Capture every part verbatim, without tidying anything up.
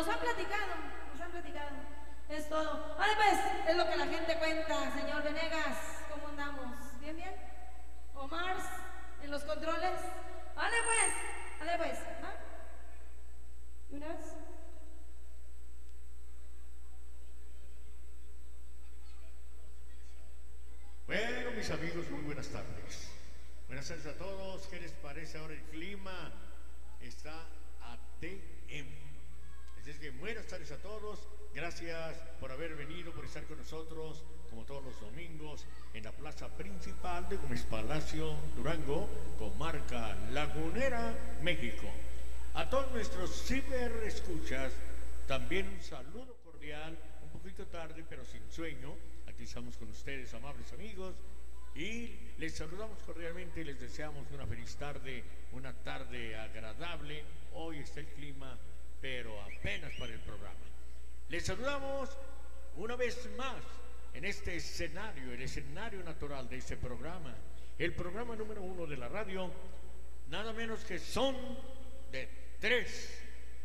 nos han platicado, nos han platicado. Es todo. Vale, pues, es lo que la gente cuenta, señor Venegas. ¿Cómo andamos? ¿Bien, bien? Omar, en los controles. Vale, pues, vale, pues. ¿Ah? ¿Y una vez? Bueno, mis amigos, muy buenas tardes. Buenas tardes a todos. ¿Qué les parece ahora el clima? Está a T M. Así es que buenas tardes a todos. Gracias por haber venido, por estar con nosotros, como todos los domingos, en la plaza principal de Gómez Palacio, Durango, comarca Lagunera, México. A todos nuestros ciberescuchas, también un saludo cordial, un poquito tarde, pero sin sueño. Aquí estamos con ustedes, amables amigos, y les saludamos cordialmente y les deseamos una feliz tarde, una tarde agradable. Hoy está el clima, pero apenas para el programa. Les saludamos una vez más en este escenario, el escenario natural de este programa, el programa número uno de la radio, nada menos que Son de Tres.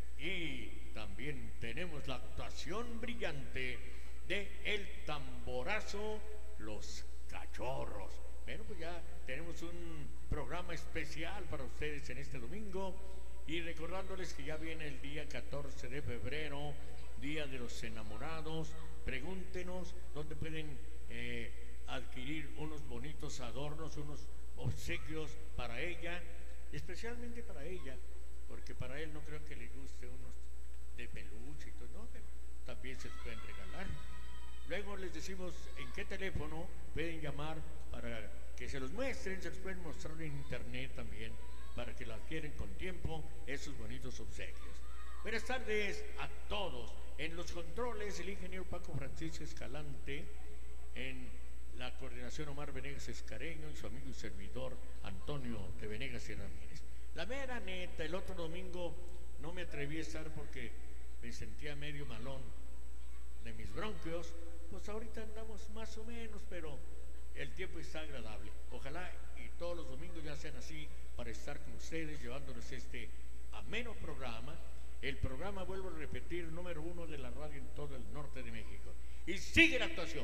Y también tenemos la actuación brillante de El Tamborazo, Los Cachorros. Bueno, pues ya tenemos un programa especial para ustedes en este domingo, y recordándoles que ya viene el día catorce de febrero, Día de los Enamorados. Pregúntenos dónde pueden eh, adquirir unos bonitos adornos, unos obsequios para ella, especialmente para ella, porque para él no creo que le guste unos de peluche y todo, no, pero también se los pueden regalar. Luego les decimos en qué teléfono pueden llamar para que se los muestren, se los pueden mostrar en internet también, para que lo adquieren con tiempo, esos bonitos obsequios. Buenas tardes a todos. En los controles, el ingeniero Paco Francisco Escalante, en la coordinación Omar Venegas Escareño y su amigo y servidor Antonio de Venegas y Ramírez. La mera neta, el otro domingo no me atreví a estar porque me sentía medio malón de mis bronquios. Pues ahorita andamos más o menos, pero el tiempo está agradable. Ojalá y todos los domingos ya sean así, para estar con ustedes llevándoles este ameno programa. El programa, vuelvo a repetir, número uno de la radio en todo el norte de México. Y sigue la actuación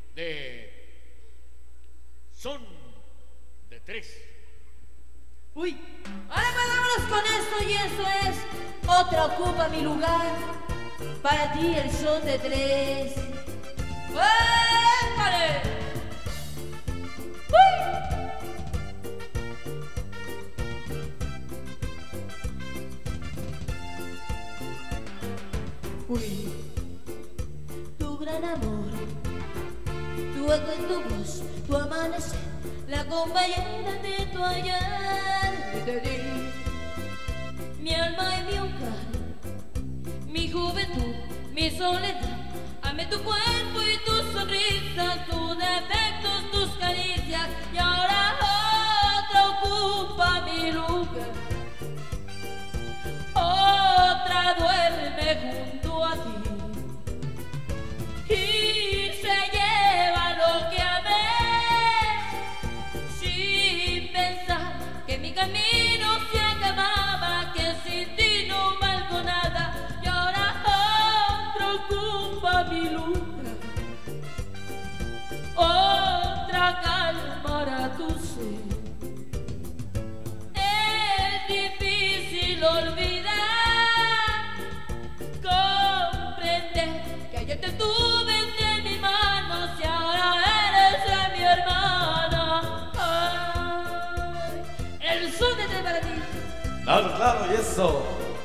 de Son de Tres. Uy, ahora pues vámonos con esto, y eso es Otra Ocupa Mi Lugar. Para ti el Son de Tres. ¡Épale! ¡Uy! Uy, tu gran amor, tu eco en tu voz, tu amanecer, la compañera de tu ayer. Y te di mi alma y mi hogar, mi juventud, mi soledad. Amé tu cuerpo y tu sonrisa, tus defectos, tus caricias, y ahora otra ocupa mi lugar. Otra duerme junto a ti y se lleva lo que amé, sin pensar que mi camino se acababa, que sin ti no valgo nada, y ahora otra ocupa mi lugar. Otra calmará tu sed. Es difícil olvidar, comprender que ayer te tuve entre mis manos y ahora eres de mi hermana. Ay, el Son de Tres para ti. Claro, claro, y eso.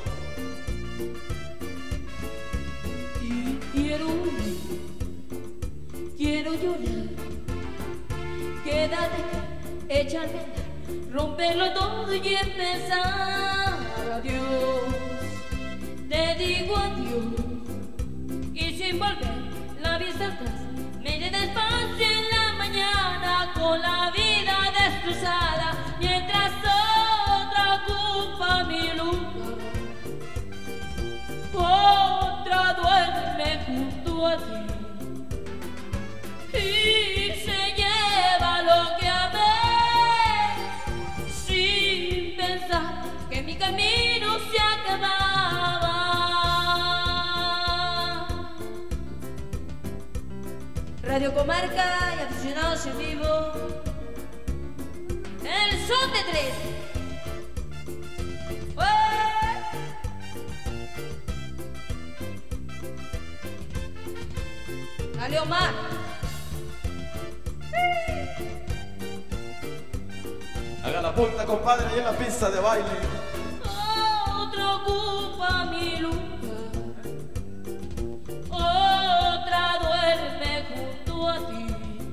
Y quiero huir, quiero llorar, quédate acá, échame a andar, romperlo todo y empezar. Adiós, te digo adiós, y sin volver la vista atrás, me iré despacio en la mañana con la vida destrozada, mientras otra ocupa mi lugar. Otra duerme junto a ti y se lleva lo que amé, sin pensar que mi camino se acababa. Radio Comarca y aficionados en vivo. El son de tres. ¡Eh! Dale, Omar. Haga la punta, compadre, y en la pista de baile. Otro ocupa mi lugar. Otra duerme junto a ti.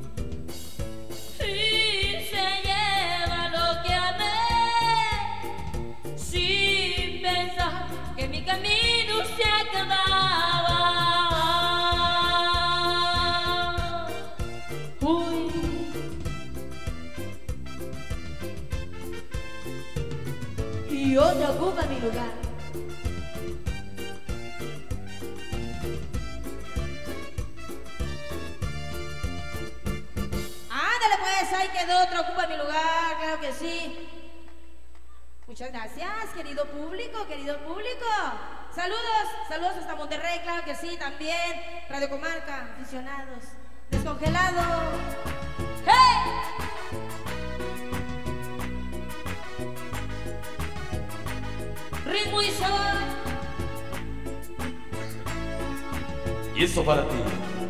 Y se lleva lo que amé, sin pensar que mi camino se acababa. Uy. Y otra ocupa mi lugar. Ándale pues, ahí quedó, otro ocupa mi lugar, claro que sí. Muchas gracias, querido público, querido público. Saludos, saludos hasta Monterrey, claro que sí, también. Radio Comarca, aficionados. Descongelado. ¡Hey! Ritmo y sabor. Y eso para ti.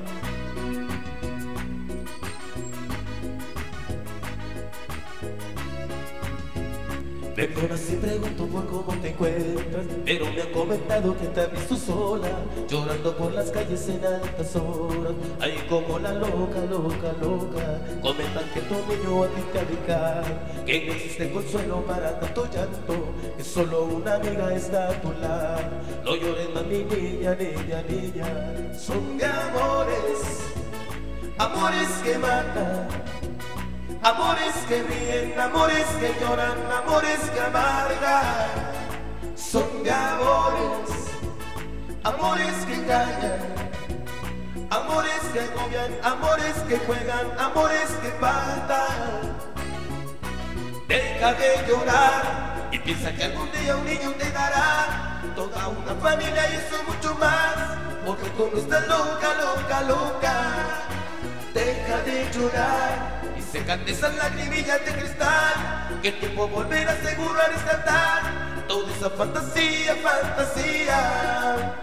Perdona si pregunto por cómo te encuentras, pero me han comentado que te has visto sola, llorando por las calles en altas horas. Ahí como la loca, loca, loca. Comentan que tu niño a ti te ha dedicado, que no existe consuelo para tanto llanto, que solo una amiga está a tu lado. No llores más, mi niña, niña, niña. Son de amores, amores que matan, amores que ríen, amores que lloran, amores que amargan. Son de amores, amores que engañan, amores que agobian, amores que juegan, amores que faltan. Deja de llorar y piensa que algún día un niño te dará toda una familia y eso mucho más, porque tú no estás loca, loca, loca. Deja de llorar y sécate esas lagrimillas de cristal, que el tiempo volverá seguro a rescatar toda esa fantasía, fantasía.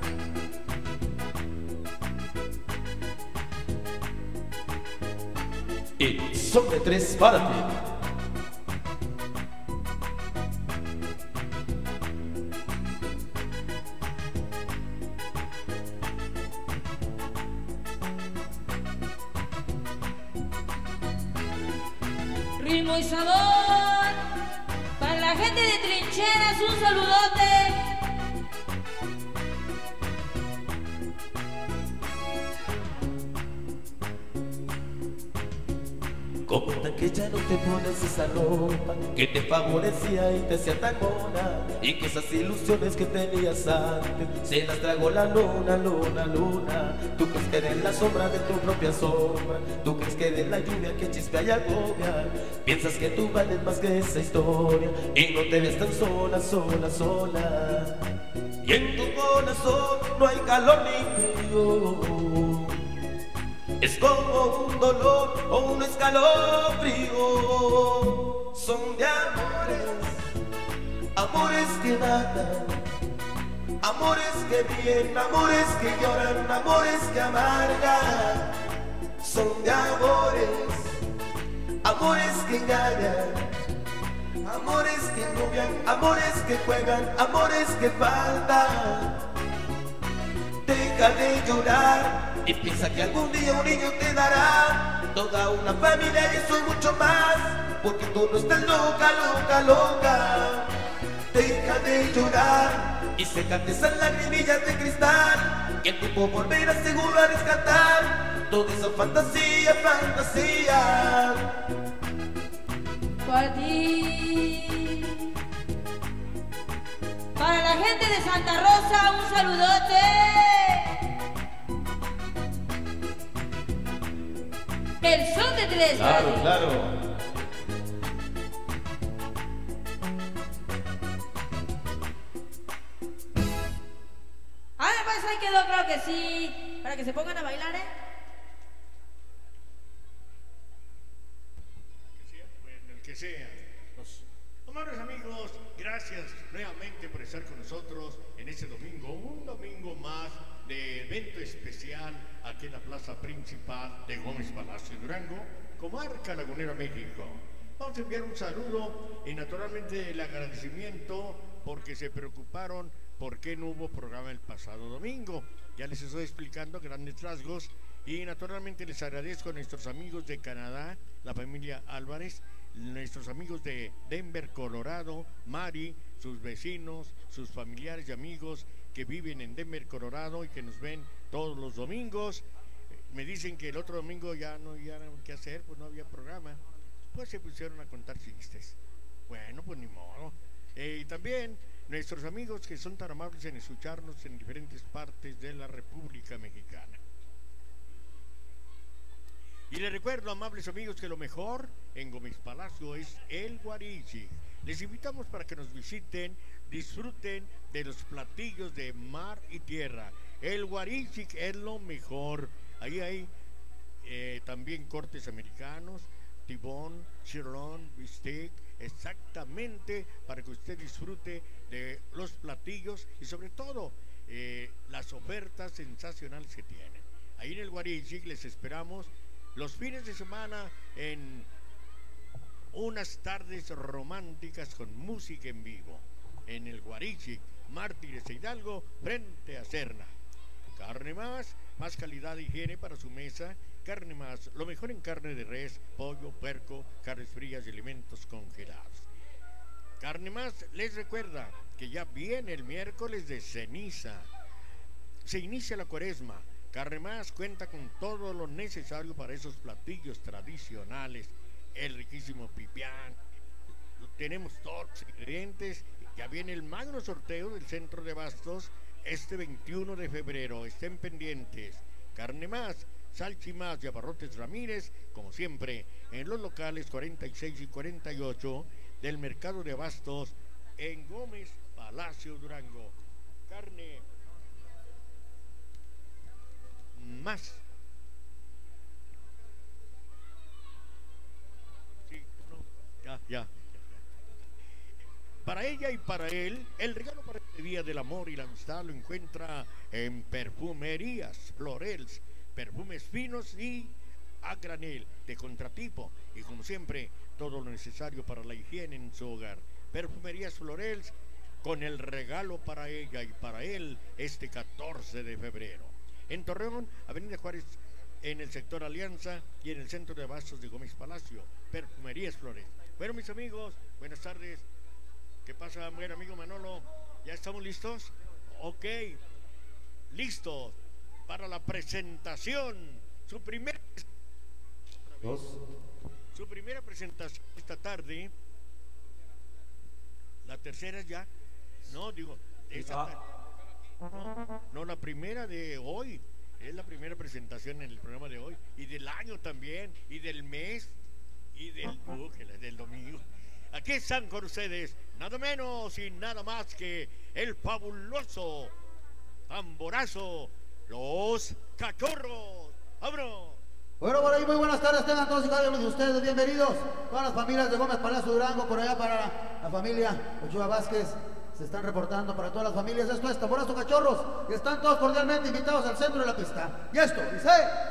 Y son de tres para ti. Ritmo y sabor. Para la gente de Trincheras, un saludote. Comentan que ya no te pones esa ropa que te favorecía y te hacía tan mona, y que esas ilusiones que tenías antes se las tragó la luna, luna, luna. Tú crees que eres la sombra de tu propia sombra, tú crees que eres la lluvia que chispea y agobia. Piensas que tú vales más que esa historia y no te ves tan sola, sola, sola. Y en tu corazón no hay calor ni frío, es como un dolor o un escalofrío. Son de amores, amores que matan, amores que ríen, amores que lloran, amores que amargan. Son de amores, amores que engañan, amores que novian, amores que juegan, amores que faltan. Deja de llorar y piensa que algún día un niño te dará toda una familia y eso es mucho más, porque tú no estás loca, loca, loca. Deja de llorar y sécate esas lagrimillas de cristal, que el tiempo volverá seguro a rescatar toda esa fantasía, fantasía. Para ti. Para la gente de Santa Rosa, un saludote. El son de tres. Claro, ¿vale? claro. Ah, pues ahí quedó, claro que sí. Para que se pongan a bailar, ¿eh? gracias nuevamente por estar con nosotros en este domingo, un domingo más de evento especial aquí en la plaza principal de Gómez Palacio Durango, comarca lagunera, México. Vamos a enviar un saludo y naturalmente el agradecimiento porque se preocuparon por qué no hubo programa el pasado domingo. Ya les estoy explicando grandes rasgos y naturalmente les agradezco a nuestros amigos de Canadá, la familia Álvarez, nuestros amigos de Denver, Colorado, Mari, sus vecinos, sus familiares y amigos que viven en Denver, Colorado y que nos ven todos los domingos. Me dicen que el otro domingo ya no había qué hacer, pues no había programa. Pues se pusieron a contar chistes. Bueno, pues ni modo. Eh, y también nuestros amigos que son tan amables en escucharnos en diferentes partes de la República Mexicana. Y les recuerdo, amables amigos, que lo mejor en Gómez Palacio es el Guarichi. Les invitamos para que nos visiten, disfruten de los platillos de mar y tierra. El Guarichi es lo mejor. Ahí hay eh, también cortes americanos, tibón, sirloin, bistec, exactamente para que usted disfrute de los platillos y sobre todo eh, las ofertas sensacionales que tienen. Ahí en el Guarichi les esperamos los fines de semana en unas tardes románticas con música en vivo en el Guarichi, Mártires e Hidalgo, frente a Serna. Carne Más, más calidad e higiene para su mesa. Carne Más, lo mejor en carne de res, pollo, puerco, carnes frías y alimentos congelados. Carne Más les recuerda que ya viene el miércoles de ceniza. Se inicia la cuaresma. Carne Más cuenta con todo lo necesario para esos platillos tradicionales. El riquísimo pipián. Tenemos todos los ingredientes. Ya viene el magno sorteo del centro de abastos este veintiuno de febrero. Estén pendientes. Carne Más, Salchimás y Abarrotes Ramírez, como siempre, en los locales cuarenta y seis y cuarenta y ocho del mercado de abastos en Gómez Palacio Durango. Carne Más. Sí, no, ya, ya. Para ella y para él, el regalo para este día del amor y la amistad lo encuentra en Perfumerías Florels, perfumes finos y a granel, de contratipo y como siempre, todo lo necesario para la higiene en su hogar. Perfumerías Florels con el regalo para ella y para él este catorce de febrero. En Torreón, Avenida Juárez, en el sector Alianza y en el centro de abastos de Gómez Palacio, Perfumerías Florels. Bueno, mis amigos, buenas tardes. ¿Qué pasa, buen amigo Manolo? ¿Ya estamos listos? Ok, listos para la presentación. Su primera Dos. Su primera presentación esta tarde. La tercera ya. No, digo, esta Ah. no, no, la primera de hoy. Es la primera presentación en el programa de hoy. Y del año también. Y del mes. Y del, uh, que la- del domingo. Aquí están con ustedes, nada menos y nada más que el fabuloso tamborazo, los Cachorros. ¡Vámonos! Bueno, por ahí muy buenas tardes, tengan todos y cada uno de ustedes bienvenidos. Todas las familias de Gómez Palacio Durango, por allá para la, la familia Ochoa Vázquez, se están reportando para todas las familias. Esto es Tamborazo Cachorros, y están todos cordialmente invitados al centro de la pista. Y esto dice...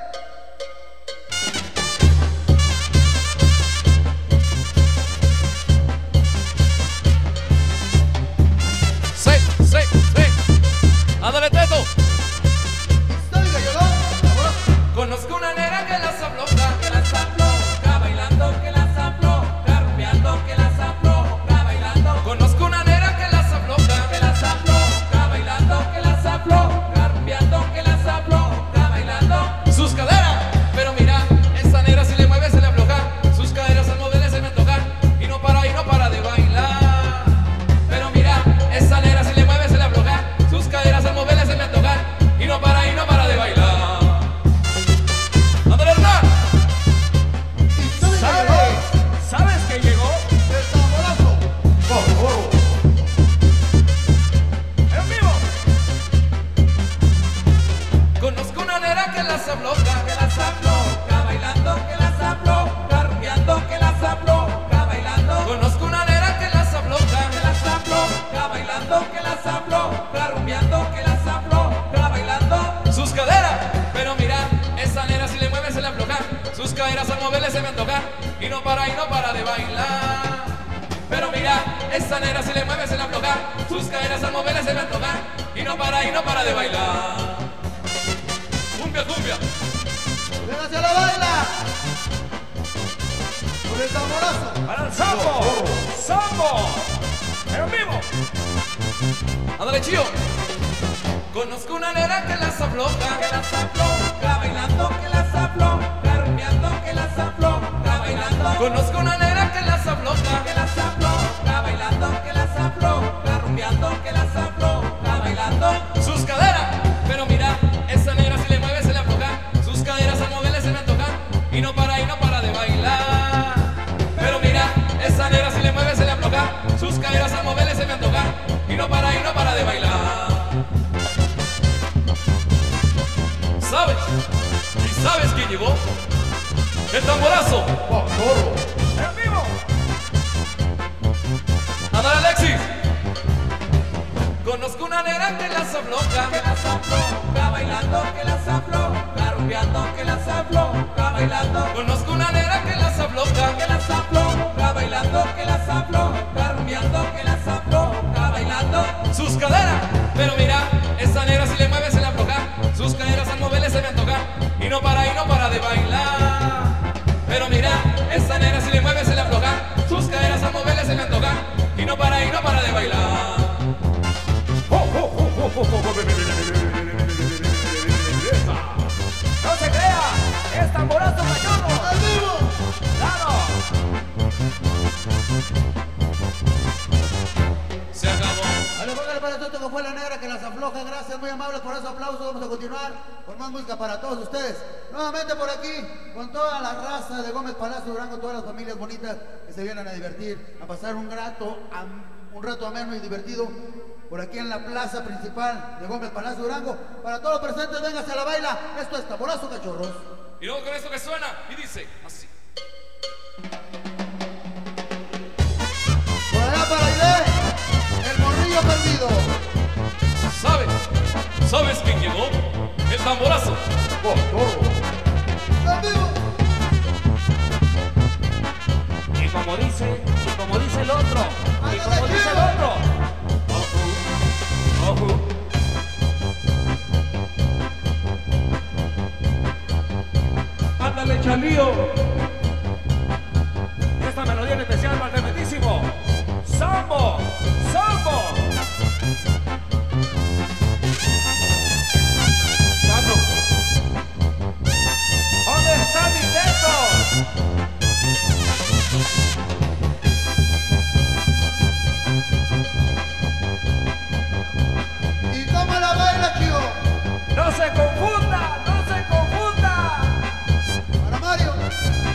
Sí, sí, sí. Ándale, Teto. ¡Oiga, llegó! ¡Tamborazo! Conozco una nera que las afloja, que las afloja, bailando, que las afloja, rumbeando, que las afloja, bailando. Conozco una nera que las afloja, que las afloja, bailando, que las afloja, rumbeando, que las afloja, bailando. Sus nena si le mueve se le afloja, sus caderas al moverle se me antoja, y no para, y no para de bailar. Cumbia, cumbia. ¡Véngase a la baila! Con el tamborazo. Para el sambo, sambo, en vivo. Ándale, chío. Conozco una nena que las afloja, que las afloja, bailando, que las afloja, rumbeando, que las afloja, bailando. Conozco una nena que las afloja, que las afloja, bailando, que las afloja, rumbeando, que las afloja, bailando. Sus caderas, pero mira, esa negra si le mueve se le afloja, sus caderas al moverle se me antojan, y no para, y no para de bailar. Pero mira, esa negra si le mueve se le afloja, sus caderas al moverle se me antojan, y no para, y no para de bailar. ¿Sabes? ¿Y sabes quién llegó? ¡El tamborazo! ¡Pacoro! ¡En vivo! ¡Ándale, Alexis! Conozco una nena que las afloja, que las afloja, bailando, que las afloja, rumbeando, que las afloja, bailando. Conozco una nena que las afloja, que las afloja, bailando, que las afloja, rumbeando, que las afloja, bailando. Sus caderas, pero mira, esa negra si le mueve se le afloja, sus caderas al moverle se me antoja, y no para, y no para de bailar. Pero mira, esa negra si le mueve se le afloja, sus caderas al moverle se me antoja, y no para, y no para de bailar. ¡No se crea! ¡Es tamborazo cachorro! ¡Al vivo! ¡Claro! Se acabó. Vale, póngale para esto que fue la negra que las afloja. Gracias, muy amables por ese aplauso. Vamos a continuar con más música para todos ustedes. Nuevamente por aquí, con toda la raza de Gómez Palacio Durango, todas las familias bonitas que se vienen a divertir, a pasar un rato, un rato ameno y divertido por aquí en la plaza principal de Gómez Palacio Durango. Para todos los presentes, véngase a la baila. Esto es Tamborazo Cachorros. Y luego con esto que suena, y dice así. Por allá para Aide, el morrillo perdido. ¿Sabes? ¿Sabes quién llegó? El tamborazo. ¡En vivo! Y como dice, y como dice el otro, y como dice el otro. Ojo, ojo. Ándale, Chalío. Esta melodía en especial para el tremendísimo Sambo, Sambo. Sandro, ¿dónde está mi teto? ¿Y cómo la baila, chico? No se confunda, no se confunda. Para Mario.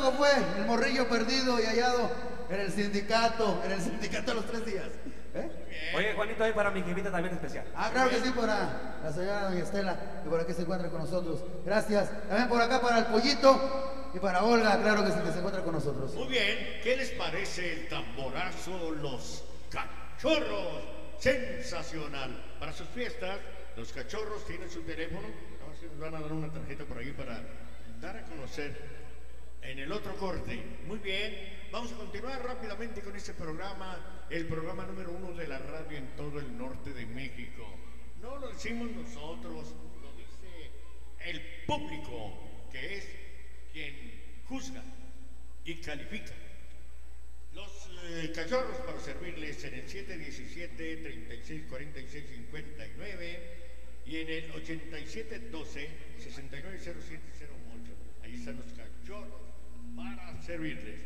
Durango fue el morrillo perdido y hallado en el sindicato, en el sindicato los tres días. ¿Eh? Oye, Juanito, ahí para mi jefita también especial. Ah, claro que sí, para la señora doña Estela, que por aquí se encuentra con nosotros. Gracias. También por acá para el Pollito y para Olga, claro que sí, que se encuentra con nosotros. Muy bien, ¿qué les parece el tamborazo Los Cachorros? Sensacional. Para sus fiestas, Los Cachorros tienen su teléfono. Nada más que nos van a dar una tarjeta por ahí para dar a conocer en el otro corte. Muy bien, vamos a continuar rápidamente con este programa, el programa número uno de la radio en todo el norte de México. No lo decimos nosotros, lo dice el público, que es quien juzga y califica. Los eh, Cachorros, para servirles en el siete diecisiete, treinta y seis cuarenta y seis cincuenta y nueve y en el ochenta y siete doce, sesenta y nueve cero siete cero ocho. Ahí están los Cachorros para servirles.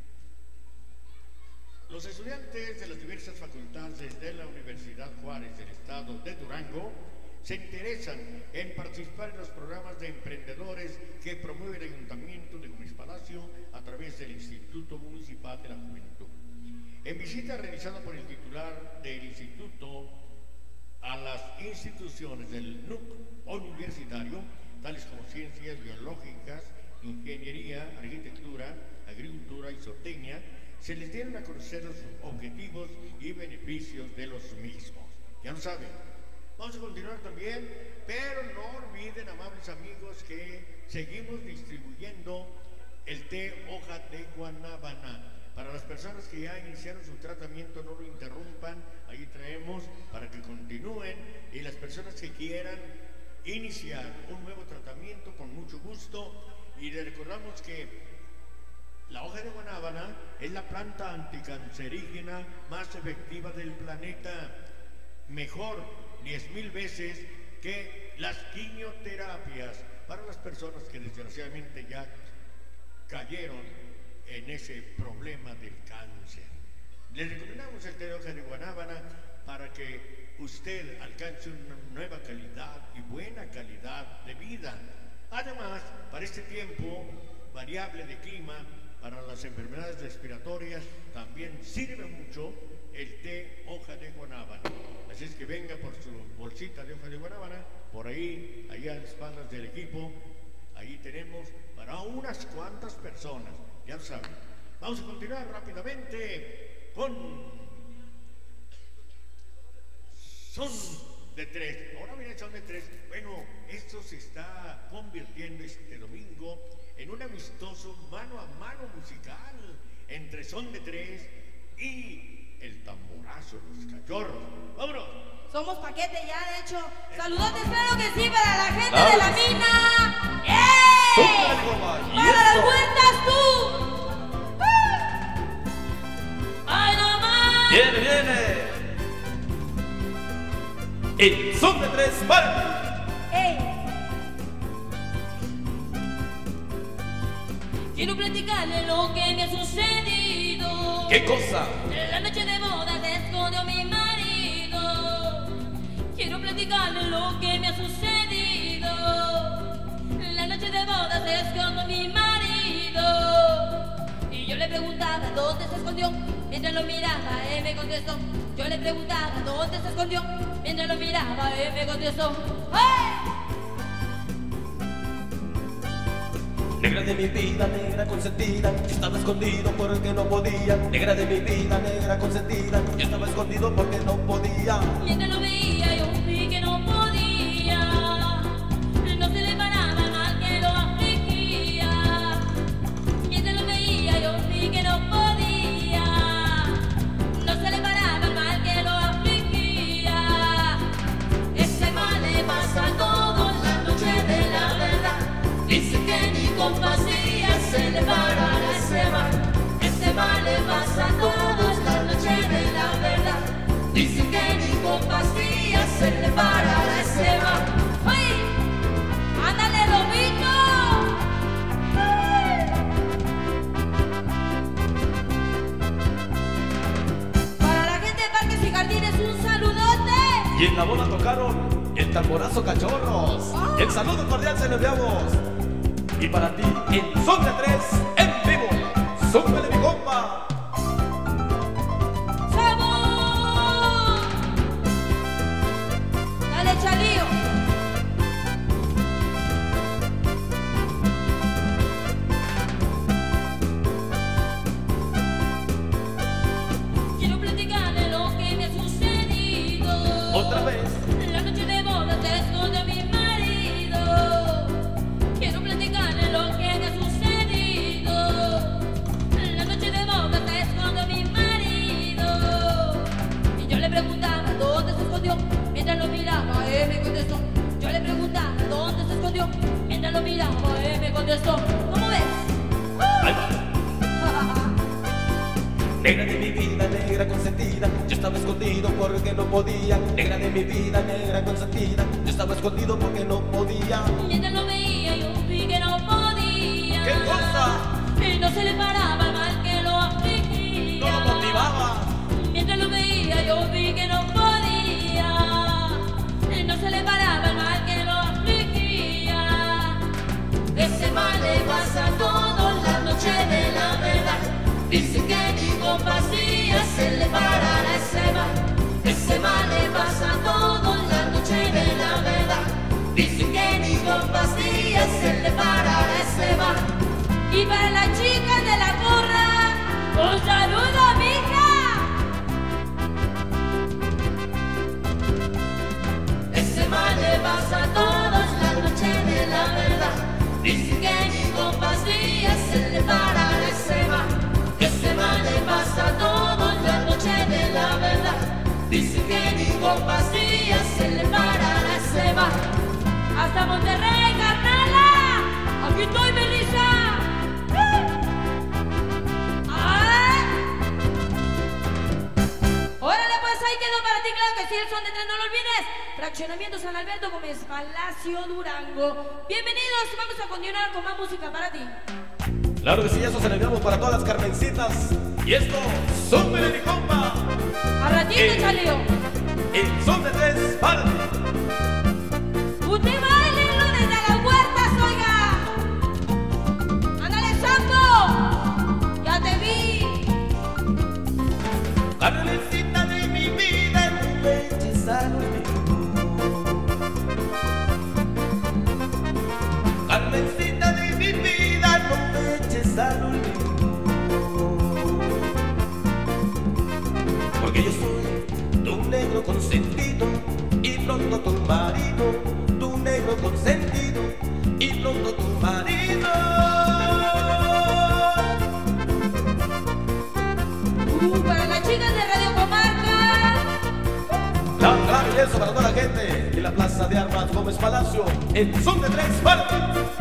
Los estudiantes de las diversas facultades de la Universidad Juárez del estado de Durango se interesan en participar en los programas de emprendedores que promueve el Ayuntamiento de Gómez Palacio a través del Instituto Municipal de la Juventud. En visita realizada por el titular del instituto a las instituciones del N U C universitario, tales como ciencias biológicas, ingeniería, arquitectura, agricultura y zootecnia, se les dieron a conocer los objetivos y beneficios de los mismos. Ya lo saben. Vamos a continuar también, pero no olviden, amables amigos, que seguimos distribuyendo el té hoja de guanábana. Para las personas que ya iniciaron su tratamiento, no lo interrumpan, ahí traemos para que continúen, y las personas que quieran iniciar un nuevo tratamiento, con mucho gusto. Y les recordamos que la hoja de guanábana es la planta anticancerígena más efectiva del planeta, mejor diez mil veces que las quimioterapias para las personas que desgraciadamente ya cayeron en ese problema del cáncer. Les recomendamos el té de hoja de guanábana para que usted alcance una nueva calidad y buena calidad de vida. Además, para este tiempo variable de clima, para las enfermedades respiratorias, también sirve mucho el té hoja de guanábana. Así es que venga por su bolsita de hoja de guanábana, por ahí, allá a las espaldas del equipo, ahí tenemos para unas cuantas personas, ya lo saben. Vamos a continuar rápidamente con Son de Tres. Ahora viene Son de Tres. Bueno, esto se está convirtiendo este domingo en un amistoso mano a mano musical entre Son de Tres y el tamborazo Los Cachorros. ¡Vámonos! Somos paquete ya, de hecho. Saludotes, claro que sí, para la gente de la mina. ¡Eh! ¡Para las vueltas tú! ¡Ay, no más! ¡Viene, viene! El Son de Tres para. ¡Ey! Quiero platicarle lo que me ha sucedido. ¿Qué cosa? La noche de boda se escondió mi marido. Quiero platicarle lo que me ha sucedido. La noche de boda se escondió mi marido. Y yo le preguntaba dónde se escondió. Mientras lo miraba, él me contestó. Yo le preguntaba dónde se escondió. Mientras lo miraba, él me contestó. ¡Hey! Negra de mi vida, negra consentida, yo estaba escondido porque no podía. Negra de mi vida, negra consentida, yo estaba escondido porque no podía. Mientras lo veía, yo vi que no podía. No se le paraba el mal que lo afligía. Mientras lo veía, yo vi que no podía. No se le paraba el mal que lo afligía. Ese mal le pasa a todos la noche de la verdad. Dice que ni con pastillas se le parará ese mal. Ese mal le pasa a todos la noche de la verdad. Dice que ni con pastillas se le parará ese mal. ¡Ay! ¡Ándale, Lobito! ¡Ay! Para la gente de Parques y Jardines, un saludote. Y en la boda tocaron el tamborazo Cachorros. El saludo cordial se lo enviamos. Y para ti, el Son de Tres en vivo. Negra de mi vida, negra consentida, yo estaba escondido porque no podía. Negra de mi vida, negra consentida, yo estaba escondido porque no podía. Mientras lo veía yo vi que no podía. ¿Qué cosa? Y no se le paraba el mal que lo afligía. No lo motivaba. Mientras lo veía yo vi que no podía. Y no se le paraba el mal que lo afligía. Ese mal le pasa a todos la noche de la verdad. Dice que ni con pastillas se le parará ese mal. Ese mal le pasa a todos la noche de la verdad. Dicen que ni con pastillas se le parará ese mal. Y para las chicas de la porra, un saludo, mija. Ese mal le pasa a todos la noche de la verdad. Dicen que ni con pastillas se le parará ese mal. Ese mal le pasa a todos la noche de la verdad. Dicen que ni con pastillas se le parará ese mal. Hasta Monterrey, carnala. Aquí estoy, Melissa. ¡Ah! Órale, pues ahí quedó para ti, claro que sí, el son de tres, no lo olvides. Fraccionamiento San Alberto Gómez Palacio, Durango. Bienvenidos, vamos a continuar con más música para ti. Claro que sí, eso celebramos para todas las Carmencitas. Y esto, súbele mi compa. A ratito, Eh. salió. El son de tres, parte. Usted bailenlo desde las huertas, oiga. Ándale, Sambo. Ya te vi. Carmencita de mi vida, no me eches al olvido. Carmencita de mi vida, no me eches al olvido. Porque yo soy tu negro consentido y pronto tu marido. Tu negro consentido y pronto tu marido. Uh, para las chicas de Radio Comarca. La clave y eso para toda la gente en la plaza de armas Gómez Palacio. El son de tres partes.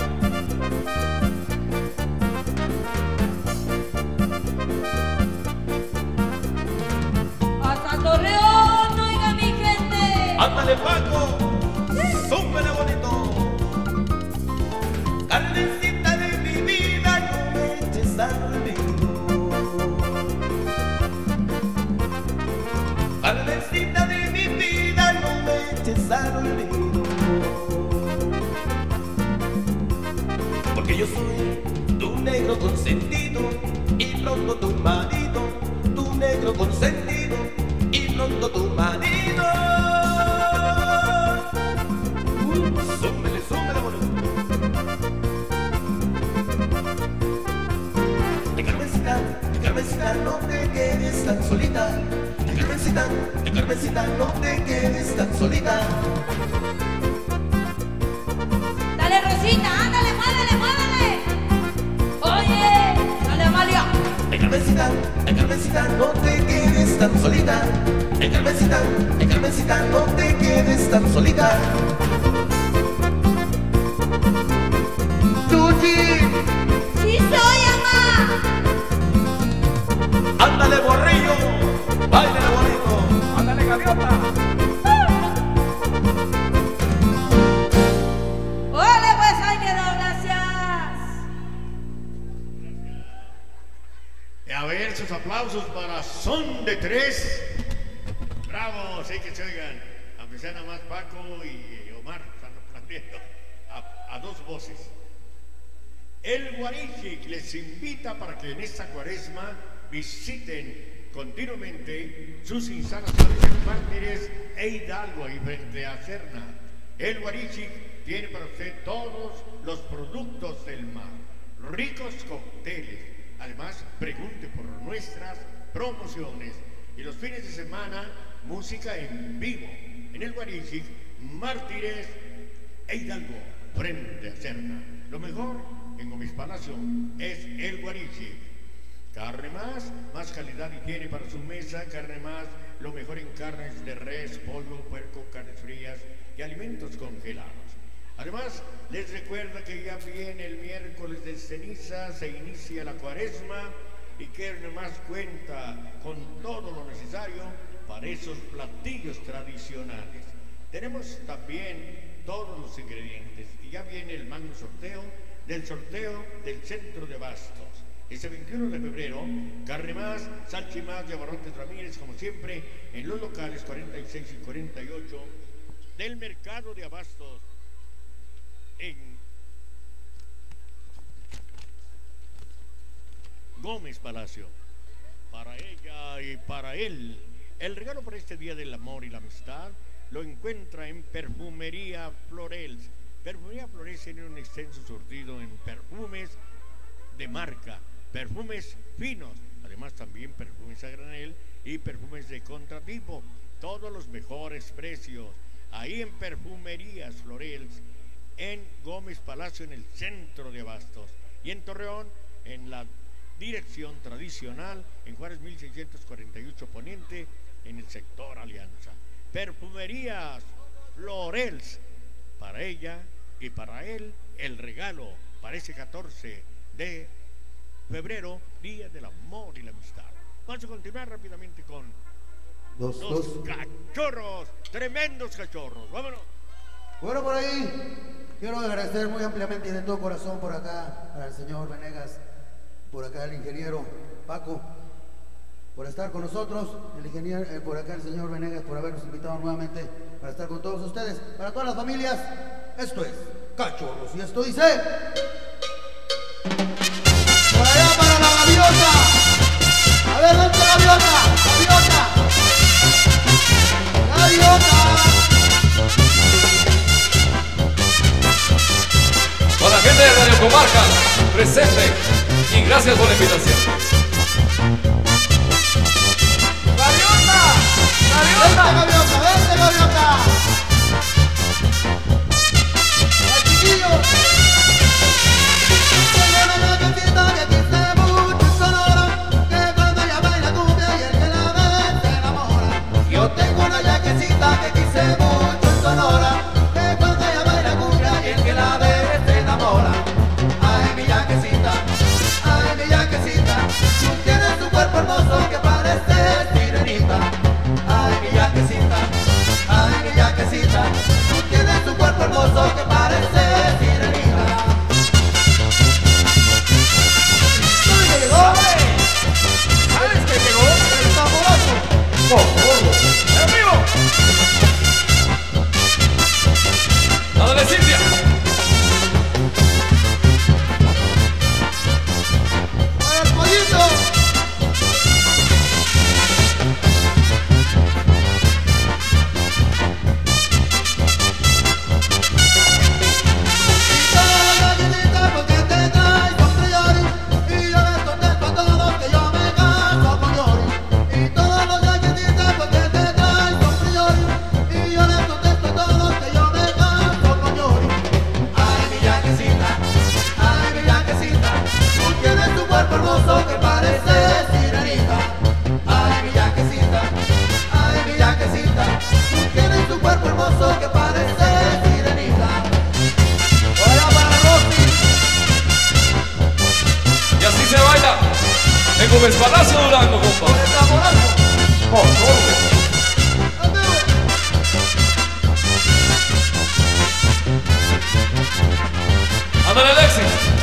Hasta Torreón, oiga mi gente. Ándale Paco, súbele bonito. Carmencita de mi vida, no me eches al olvido. Carmencita de mi vida, no me eches al olvido. Porque yo soy tu negro consentido y pronto tu marido. Tu negro consentido y pronto tu marido. Súmele, súmele, bonito. Ay, Carmencita, ay, Carmencita, no te quedes tan solita. Ay, Carmencita, ay, Carmencita, no te quedes tan solita. Dale, Rosita, ándale, muévele, muévele. Oye, dale, Amalia. Ay, Carmencita, ay, Carmencita, no te quedes tan solita. Ay, Carmencita, ay, Carmencita, no te quedes tan solita. Tuti, Sí soy, mamá. ándale borrillo, bailale bonito. Ándale, gaviota. Órale, pues ahí quedó, gracias. A ver, sus aplausos para Son de Tres. Bravo, sí que se oigan. Aunque sea nada más Paco y Omar, están aplaudiendo a, a dos voces. El Guarijic les invita para que en esta cuaresma visiten continuamente sus instalaciones en Mártires e Hidalgo, ahí frente a Serna. El Guarijic tiene para usted todos los productos del mar, ricos cócteles. Además, pregunte por nuestras promociones. Y los fines de semana, música en vivo. En el Guarijic, Mártires e Hidalgo, frente a Serna. Lo mejor en Gómez Palacio es el Guarijic. Carne más, más calidad y higiene para su mesa. Carne más, lo mejor en carnes de res, pollo, puerco, carnes frías y alimentos congelados. Además, les recuerda que ya viene el miércoles de ceniza, se inicia la cuaresma y que además cuenta con todo lo necesario para esos platillos tradicionales. Tenemos también todos los ingredientes y ya viene el magno sorteo del sorteo del centro de abastos. Este veintiuno de febrero, carne más, salchi más de Abarrotes Ramírez, como siempre, en los locales cuarenta y seis y cuarenta y ocho del mercado de abastos en Gómez Palacio. Para ella y para él, el regalo para este día del amor y la amistad lo encuentra en Perfumería Florels. Perfumería Florels tiene un extenso surtido en perfumes de marca, perfumes finos, además también perfumes a granel y perfumes de contratipo, todos los mejores precios, ahí en Perfumerías Florels, en Gómez Palacio, en el centro de abastos, y en Torreón, en la dirección tradicional, en Juárez mil seiscientos cuarenta y ocho Poniente, en el sector Alianza. Perfumerías Florels, para ella y para él, el regalo para ese catorce de febrero, Día del Amor y la Amistad. Vamos a continuar rápidamente con Dos, los dos. cachorros, tremendos cachorros. Vámonos. Bueno, por ahí quiero agradecer muy ampliamente y de todo corazón por acá al señor Venegas, por acá el ingeniero Paco, por estar con nosotros, el ingeniero, eh, por acá el señor Venegas, por habernos invitado nuevamente para estar con todos ustedes, para todas las familias. Esto es Cachorros y esto dice... Por allá para la gaviota. A ver, vente gaviota, gaviota, gaviota. Para la gente de Radio Comarca, presente y gracias por la invitación. ¡Gaviota! ¡Gaviota! ¡Vente, gaviota! ¡Vente, gaviota! ¡Ay, chiquillos! Tengo una gatita que quise mucho en Sonora, que cuando ella baila cumbia y el que la ve se enamora. Yo tengo una yaquecita que quise mucho en Sonora, que cuando ella baila cumbia y el que la ve se enamora. Ay, mi yaquecita, ay, mi yaquecita, tú tienes un cuerpo hermoso que parece sirenita. Ay, mi yaquecita, ay, mi yaquecita, tú tienes un cuerpo hermoso que parece sirenita. ¿Sabes qué llegó? ¿Sabes qué llegó? El tamborazo. ¡En vivo! ¡Ándale, Cintia! ¡Ay, el pollito! Y todas las gallinitas porque te traes con Priori, y yo les contesto a todos que yo me caso con Yori. Y todas las gallinitas porque te traes con Priori, y yo les contesto a todos que yo me caso con Yori. Ay, mi yaquecita, ay, mi yaquecita, tú tienes tu cuerpo hermoso que parece sirenita. Ay, mi yaquecita, ay, mi yaquecita, tú tienes tu cuerpo hermoso que parece sirenita. Hola para Rosy. Y así se baila en Gómez Palacio Durango, compa. Por el tamborazo. ¡En vivo! ¡Ándale, Alexis!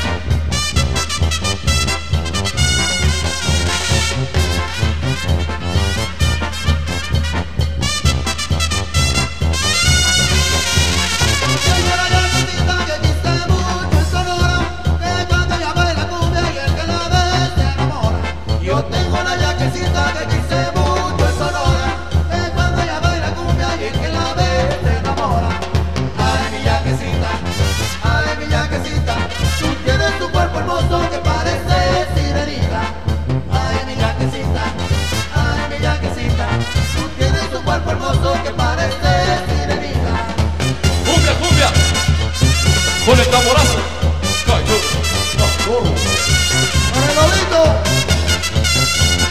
Tengo una yaquecita que quise mucho en Sonora, que cuando ella baila cumbia y el que la ve se enamora. Yo tengo una yaquecita que quise mucho en Sonora, que cuando ella baila cumbia y el que la ve se enamora. Ay, mi yaquecita, ay, mi yaquecita, tú tienes tu cuerpo hermoso que parece sirenita. Ay, mi yaquecita, ay, mi yaquecita, tú tienes tu cuerpo hermoso que parece sirenita. ¡Cumbia, cumbia! Con el tamborazo. ¡Cachorro! ¡Cachorro! ¡Con el lobito!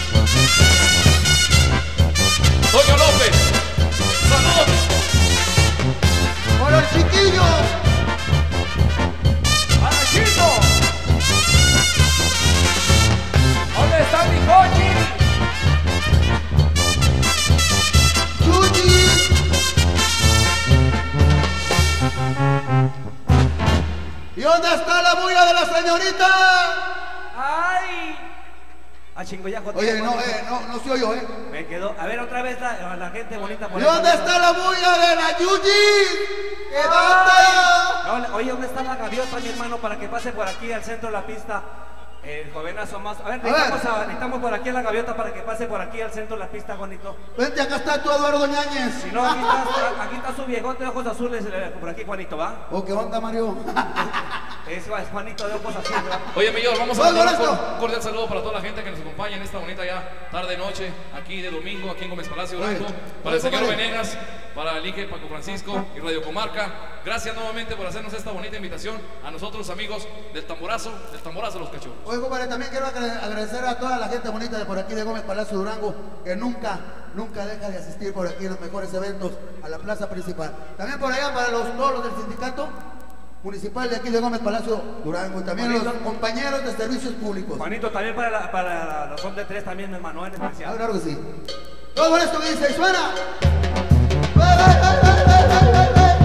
señorita! ¡Ay! A chingo ya, Joto. Oye, no, eh, no, no se oyó, eh. Me quedó. A ver, otra vez la, la gente bonita por ¿Y ahí. dónde está la bulla de la Yuji? ¡Que basta! No, oye, ¿dónde está la gaviota, mi hermano? Para que pase por aquí al centro de la pista. El jovenazo más. A ver, necesitamos, a- necesitamos por aquí a la gaviota para que pase por aquí al centro de la pista, bonito. Vente, acá está tu Eduardo Ñañez. Si no, aquí está, aquí está su viejote de ojos azules. eh, Por aquí, Juanito, ¿va? ¿O qué onda, Mario? Es, es Juanito de ojos azules, ¿va? Oye, mi George, vamos a Oye, mandar un Lorenzo. cor- cordial saludo para toda la gente que nos acompaña en esta bonita ya tarde noche, aquí de domingo, aquí en Gómez Palacio Oye, Durango, para oye, el señor compadre. Venegas, para el Ige Paco Francisco y Radio Comarca. Gracias nuevamente por hacernos esta bonita invitación a nosotros, amigos del Tamborazo, del Tamborazo de los Cachorros. Oye, compadre, también quiero agra- agradecer a toda la gente bonita de por aquí de Gómez Palacio Durango, que nunca, nunca deja de asistir por aquí en los mejores eventos a la plaza principal. También por allá para los, todos los del sindicato municipal de aquí de Gómez Palacio Durango, y también los Bonito. compañeros de servicios públicos. Juanito, también para la, para la, los son de tres también, mi hermano, en Ah, especial. claro que sí. Todo con esto que dice, y suena. ¡Ve, ve, ve, ve, ve, ve, ve, ve!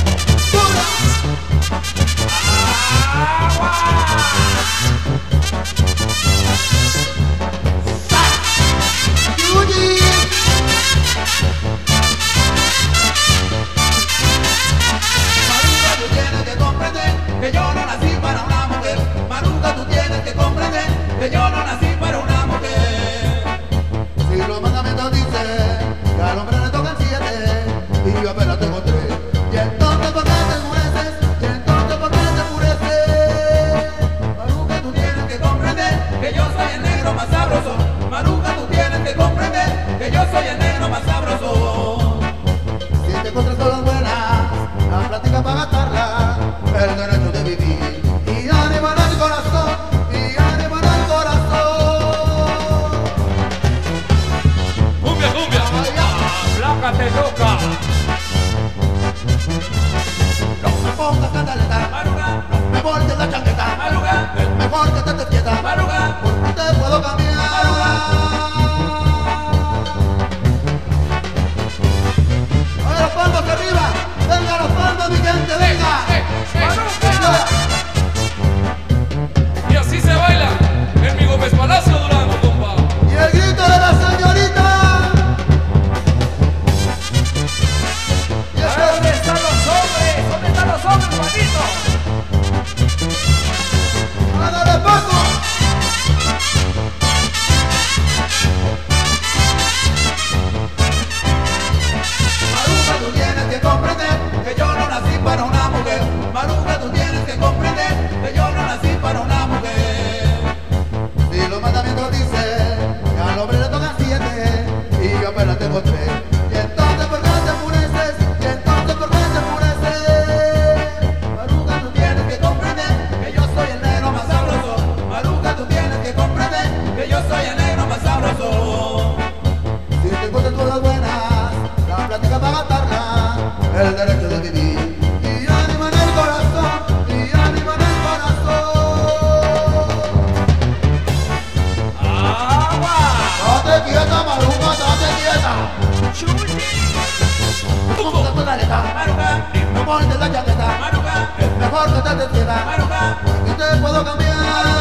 ¡Dura! ¡Yuyi! Maruca, tú tienes que comprender que yo no nací para una mujer. Maruca, tú tienes que comprender que yo no nací para una mujer. Si los mandamientos dicen que al hombre le tocan siete y yo apenas tengo tres, y entonces ¿por qué te enfureces? Y entonces ¿por qué te enfureces? Maruca, tú tienes que comprender que yo soy el negro más sabroso. Maruca, tú tienes que comprender que yo soy el negro más sabroso. Si te encuentras con las buenas, la plática para gastarla, el derecho de vivir y animar el corazón, y animar el corazón. ¡Cumbia, cumbia! ¡Aplácate, loca! No me pongas cantaleta, Maruca, no me voltees la chaqueta, Maruca, es mejor que te estés quieta, Maruca, porque te puedo cambiar. Oye, las palmas arriba, venga las palmas, mi gente, venga. Y así se baila en mi Gómez Palacio Durango, compa. Y el grito de la señorita. Y A ver, ¿dónde están los hombres? ¿Dónde están los hombres, Juanito? ¡ándale, Paco! Maruca, tú tienes que comprender que yo no nací para una mujer. Maruca, tú tienes que comprender que yo no nací para una mujer. Si los mandamientos dicen que al hombre le tocan siete y yo apenas tengo tres, y entonces ¿por qué te enfureces? Y entonces ¿por qué te enfureces? Maruca, tú tienes que comprender que yo soy el negro más sabroso. Maruca, tú tienes que comprender que yo soy el negro más sabroso. Si te encuentras con las buenas, la plática para gastarla, el derecho de vivir y animar el corazón, y animar el corazón. ¡Agua! Date quieta, Maruca, date quieta. Ponga tu caleta, Maruca, no montes la chaqueta, Maruca, es mejor que te estés quieta, Maruca, y te puedo cambiar.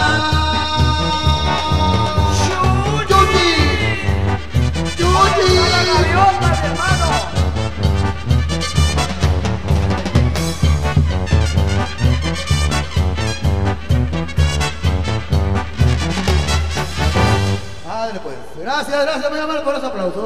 Yuji, Yuji. ¡La gaviota, mi hermano! Padre, pues. Gracias, gracias, muy amable por los aplausos.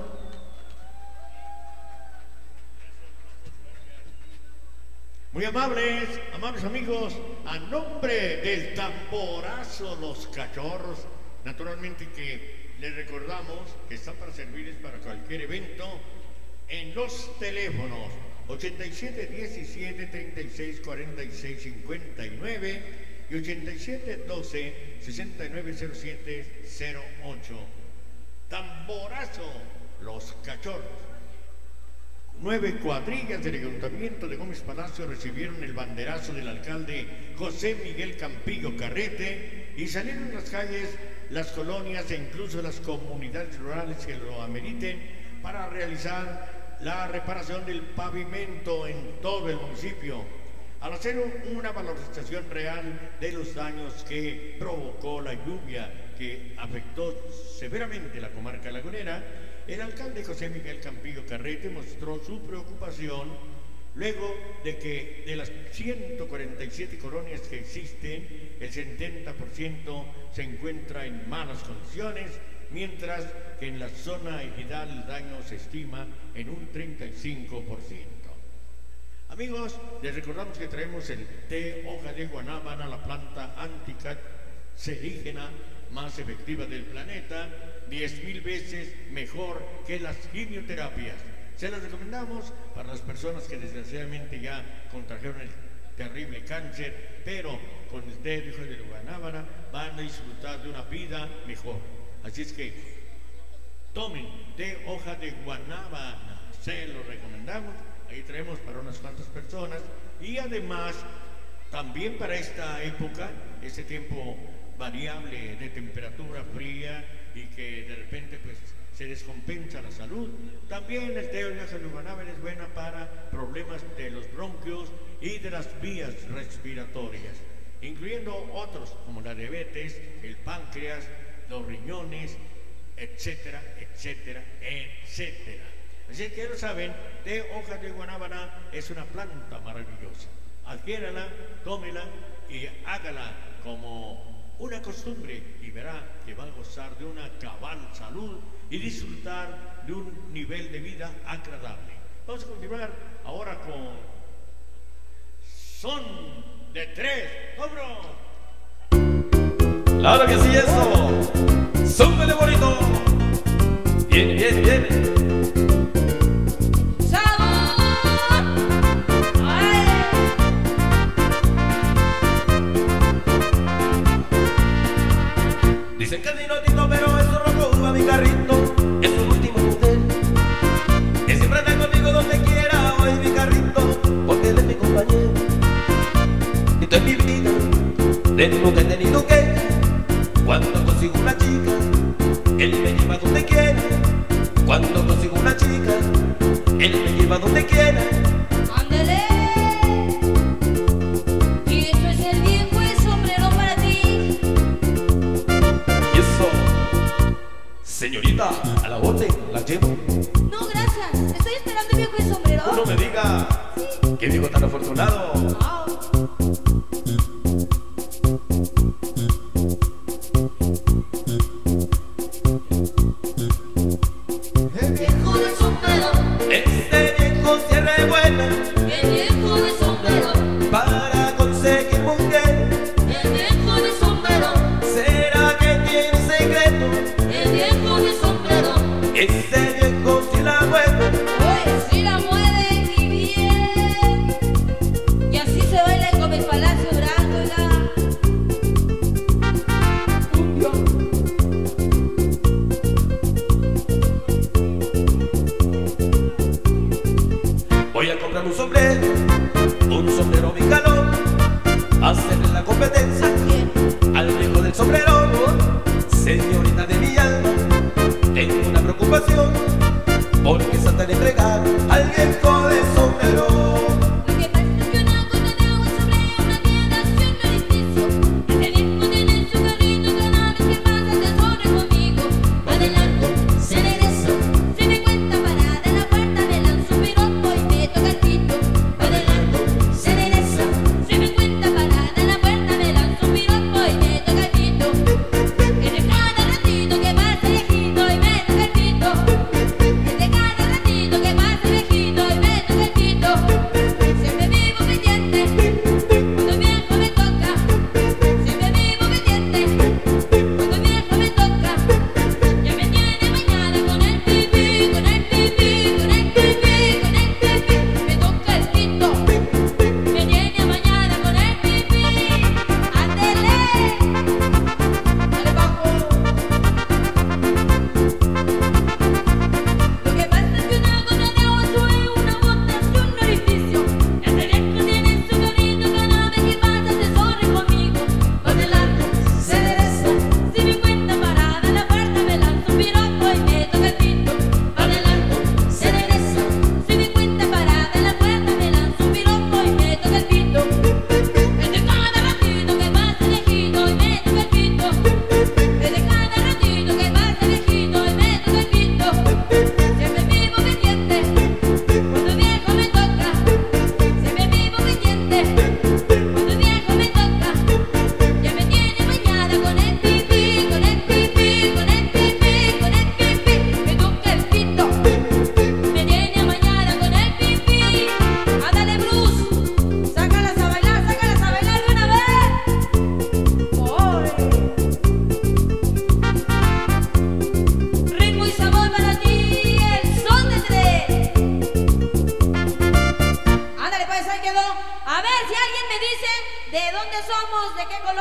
Muy amables, amables amigos, a nombre del Tamborazo Los Cachorros, naturalmente que les recordamos que están para servirles para cualquier evento en los teléfonos ochenta y siete diecisiete treinta y seis cuarenta y seis cincuenta y nueve y ochenta y siete doce sesenta y nueve cero siete cero ocho. Tamborazo Los Cachorros. Nueve cuadrillas del Ayuntamiento de Gómez Palacio recibieron el banderazo del alcalde José Miguel Campillo Carrete y salieron a las calles, las colonias e incluso las comunidades rurales que lo ameriten para realizar la reparación del pavimento en todo el municipio. Al hacer una valorización real de los daños que provocó la lluvia que afectó severamente la comarca lagunera, el alcalde José Miguel Campillo Carrete mostró su preocupación luego de que de las ciento cuarenta y siete colonias que existen, el setenta por ciento se encuentra en malas condiciones, mientras que en la zona ejidal el daño se estima en un treinta y cinco por ciento. Amigos, les recordamos que traemos el té hoja de guanábana, la planta anticancerígena más efectiva del planeta, diez mil veces mejor que las quimioterapias. Se las recomendamos para las personas que desgraciadamente ya contrajeron el terrible cáncer, pero con el té de hoja de guanábana van a disfrutar de una vida mejor. Así es que tomen té hoja de guanábana, se lo recomendamos. Ahí traemos para unas cuantas personas y además también para esta época, este tiempo variable de temperatura fría y que de repente pues se descompensa la salud, también el té de hoja de guanábana es buena para problemas de los bronquios y de las vías respiratorias, incluyendo otros como la diabetes, el páncreas, los riñones, etcétera, etcétera, etcétera. Así que ya lo saben, té hoja de guanábana es una planta maravillosa. Adquiérala, tómela y hágala como una costumbre y verá que va a gozar de una cabal salud y disfrutar de un nivel de vida agradable. Vamos a continuar ahora con Son de Tres. ¡Vámonos! Claro que sí, eso. Súbele bonito. Bien, bien, bien. Dicen que es dinotito, pero eso no roba mi carrito. Es un último modelo que siempre anda conmigo donde quiera. Hoy mi carrito, porque él es mi compañero. Y toda mi vida, de nunca he tenido que. Cuando consigo una chica, él me lleva donde quiera. Cuando consigo una chica, él me lleva donde quiera. ¡Ándale! Y eso es el viejo el sombrero para ti. Y eso, señorita, a la orden, la llevo. No, gracias. Estoy esperando el viejo el sombrero. No me diga, sí. Qué viejo tan afortunado. Oh. Este viejo cierre bueno, el viejo de sombrero, para conseguir mujer. el viejo de sombrero, ¿Será que tiene un secreto? el viejo de sombrero, Este viejo sí la mueve. pues si la mueve y bien, y así se baila como el Palacio Durango, oiga.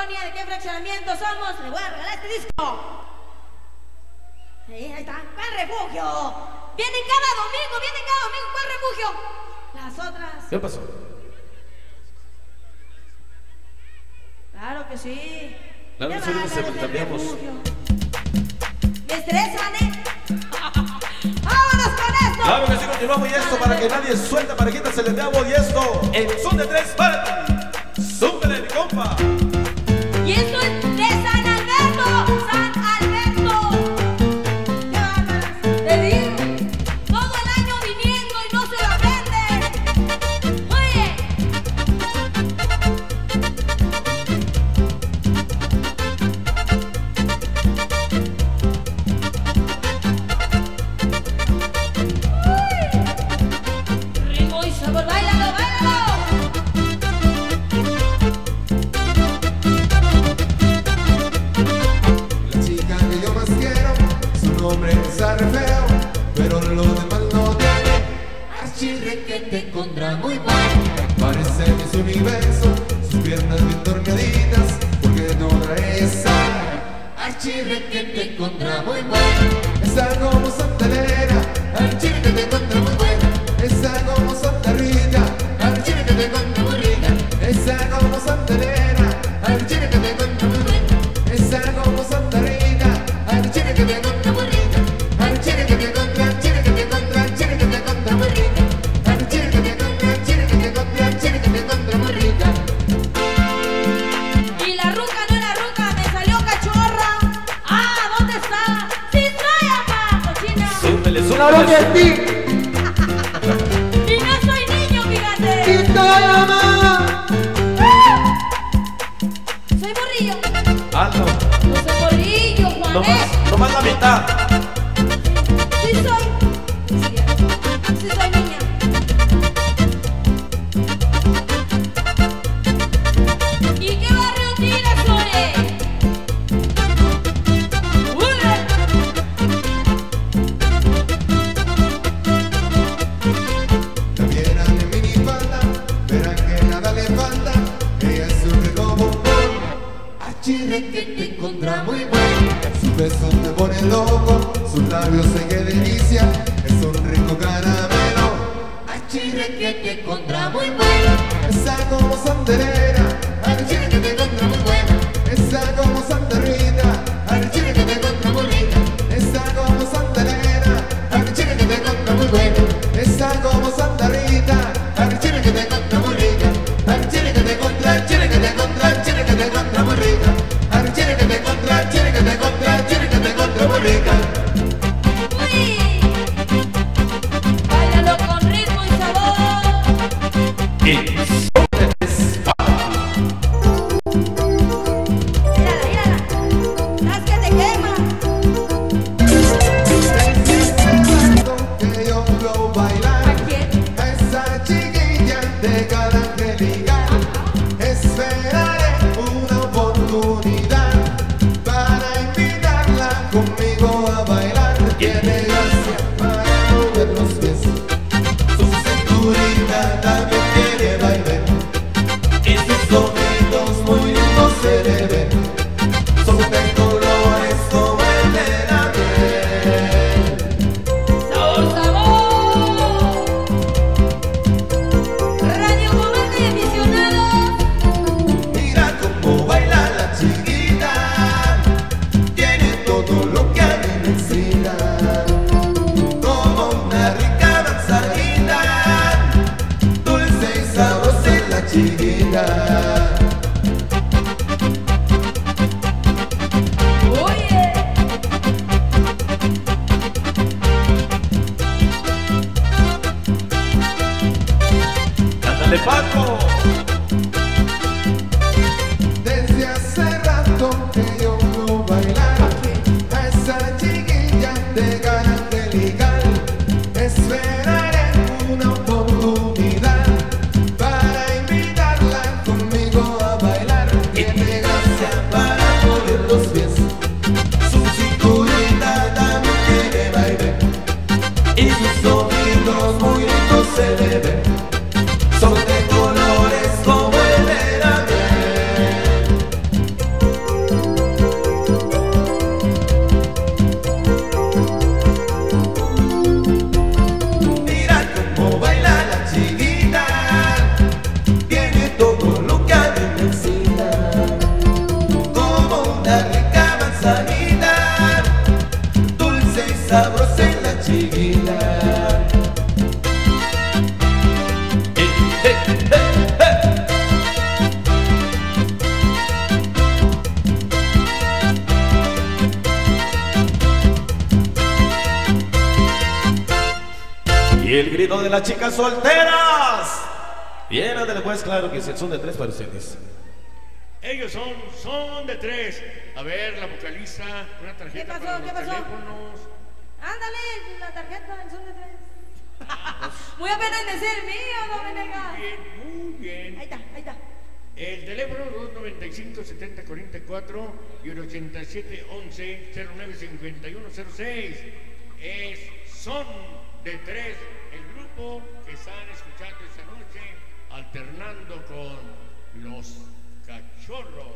colonia, de qué fraccionamiento somos, le voy a regalar este disco. Ahí, ahí está, ¿cuál refugio? Vienen cada domingo, vienen cada domingo, ¿cuál refugio? Las otras. ¿Qué pasó? Claro que sí. Claro que sí, Llévalas se del cambiamos. refugio. Me estresan, ¿eh? ¡Vámonos con esto! Claro que sí, continuamos y esto para que nadie suelta, parejita, se les damos y esto en son de tres para ti. Súbele, mi compa. Y esto es de San Alberto, San Alberto. ¡Qué bárbaras! Te digo, todo el año viniendo y no se lo aprende. Oye. Uy. Ritmo y sabor, báilalo, báilalo. Pero lo demás no tiene archirrequete contra muy bueno. Parece Miss Universo, sus piernas bien torneaditas, porque toda esa archirrequete contra muy bueno. Esa como Santa Elena, archirrequete contra muy buena. Esa como Santa Rita, archirrequete contra muy rica. Esa como Santa Elena, archirrequete contra muy buena. Esa como Santa Rita, archirrequete contra muy rica. Archirrequete contra, archirrequete contra, archirrequete contra muy rica. Archirrequete contra, archirrequete contra, archirrequete contra muy rica. Y la ruca no era ruca, me salió cachorra. Ah, ¿dónde está? ¡Sí soy, papá, cochina! Súbele, ¡Una gloria en ti! Y no soy niño, fíjate. ¡Sí soy, mamá! Soy borrillo. Ah, no. No soy borrillo, Juanes. Nomás, nomás la mitad. Sí soy. Sí, sí soy niña. ¿Y qué barrio tira, Sore? ¡Ule! La vieran en minifalda, verán que nada le falta. Ella sube como un bon. Archirrequete contra muy bueno. Sus besos me ponen loco, sus labios sé que delicia. Es un rico caramelo. Archirrequete contra muy bueno. Esa como Santa Elena, archirrequete contra muy buena. Esa como Santa Rita, archirrequete contra muy rica. Esa como Santa Elena, archirrequete contra muy buena. Esa como Santa Rita, archirrequete contra muy rica. Archirrequete contra, archirrequete contra, archirrequete contra muy rica. Archirrequete contra, archirrequete contra, archirrequete contra muy rica. ¡Uy! Báilalo con ritmo y sabor. Y son de tres para ti. Mírala, mírala. ¡Haz que te quema! Que yo veo bailar ¿A quién? a esa chiquilla de cara angelical. Esperaré una oportunidad para invitarla conmigo a bailar. Tiene gracia para mover los pies, su cinturita también tiene baile, y sus ojitos muy lindos se le ven, son de colores como el de la miel. ¡Sabor, sabor! Radio Comarca y aficionados. Mira cómo baila la chiquita, tiene todo lo que a mí me excita, como una rica manzanita, dulce y sabrosa es la chiquita. Oye. Ándale, Paco. Desde hace rato que yo veo bailar a esa chiquilla de cara angelical. Esperaré una oportunidad para invitarla conmigo Y el grito de las chicas solteras. Bien, ándale pues, claro que sí, son de tres para ustedes. Ellos son, son de tres. A ver, la vocalista, una tarjeta. ¿Qué pasó? para los ¿Qué pasó? teléfonos. Ándale, la tarjeta en son de tres. Muy apenas de ser mío, no me negas. Muy bien, muy bien. Ahí está, ahí está. El teléfono dos noventa y cinco, setenta cuarenta y cuatro y el ochenta y siete once, cero nueve cincuenta y uno cero seis. Es Son de Tres, el grupo que están escuchando esta noche, alternando con Los Cachorros.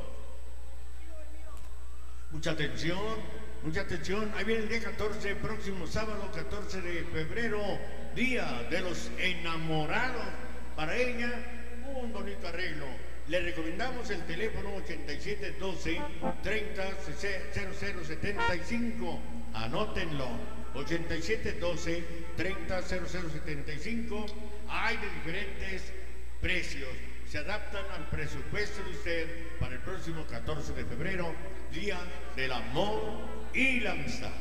Mucha atención, mucha atención. Ahí viene el día catorce, próximo sábado catorce de febrero, Día de los Enamorados. Para ella, un bonito arreglo. Le recomendamos el teléfono ochenta y siete doce, treinta, cero cero setenta y cinco. Anótenlo. ochenta y siete doce, treinta, cero cero setenta y cinco. Hay de diferentes precios. Se adaptan al presupuesto de usted para el próximo catorce de febrero, Día del Amor y la Amistad.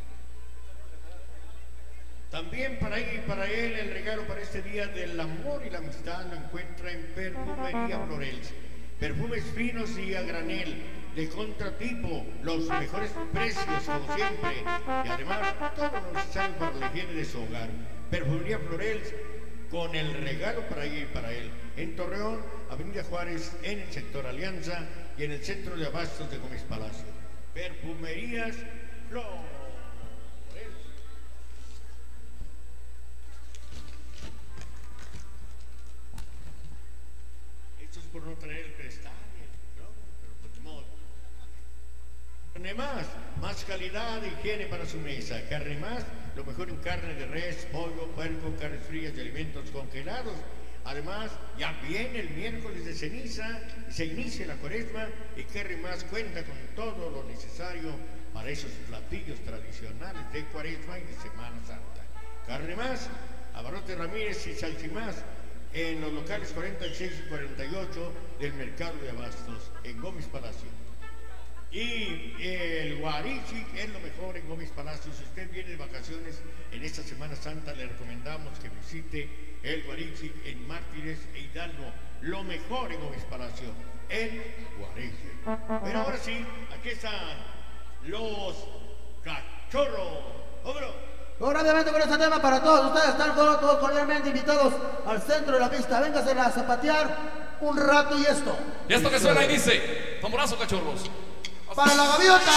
También para ella y para él el regalo para este Día del Amor y la Amistad lo encuentra en Perfumería Florels. Perfumes finos y a granel, de contratipo, los mejores precios como siempre y además todo lo necesario para la higiene de su hogar. Perfumería Florels con el regalo para ella y para él. En Torreón, Avenida Juárez, en el sector Alianza y en el centro de abastos de Gómez Palacio. Perfumerías Florels. Esto es por no traer el pestañe, ¿no? Pero pues modo. Carne Más, más calidad e higiene para su mesa. Carne Más, lo mejor en carne de res, pollo, puerco, carnes frías y alimentos congelados. Además, ya viene el miércoles de ceniza y se inicia la cuaresma y Carne Más cuenta con todo lo necesario para esos platillos tradicionales de cuaresma y de Semana Santa. Carne Más, Abarote Ramírez y Salchimás en los locales cuarenta y seis y cuarenta y ocho del Mercado de Abastos en Gómez Palacio. Y el Guarichi es lo mejor en Gómez Palacio. Si usted viene de vacaciones en esta Semana Santa, le recomendamos que visite el Guarichi en Mártires e Hidalgo. Lo mejor en Gómez Palacio, el Guarichi. Pero ahora sí, aquí están los Cachorros. ¡Vámonos! Obviamente con este tema para todos ustedes están todos cordialmente invitados al centro de la pista. Véngase a zapatear un rato y esto. Y esto que suena y dice, tamborazo, cachorros. Para la gaviota.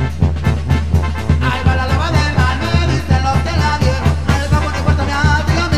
Ahí va la lava del mar, me dicen los de la diez. Al vapor de puerta me hace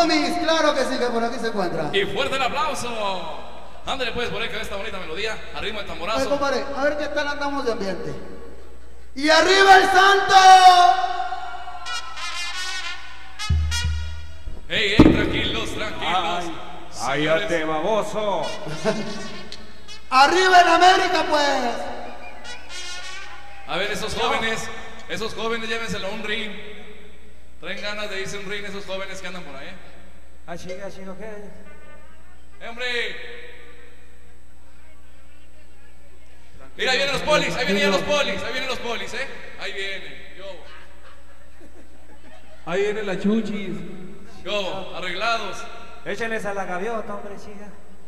Momis, claro que sí, que por aquí se encuentra. Y fuerte el aplauso. Ándale pues por ahí con esta bonita melodía, a ritmo de Ay, tamborazo. compadre, a ver qué tal andamos de ambiente. ¡Y arriba el santo! Ey, ey, tranquilos, tranquilos. Ay, cállate, baboso. ¡Arriba en América, pues! A ver, esos jóvenes, esos jóvenes llévenselo a un ring. Traen ganas de irse a un ring esos jóvenes que andan por ahí. Ah, chica, chica, ¿qué? ¡Eh, hombre! Mira, ahí vienen los polis, ahí vienen los polis, ahí vienen los polis, ¿eh? Ahí vienen, yo. Ahí viene la chuchis. Yo, arreglados. Échenles a la gaviota, hombre, chica.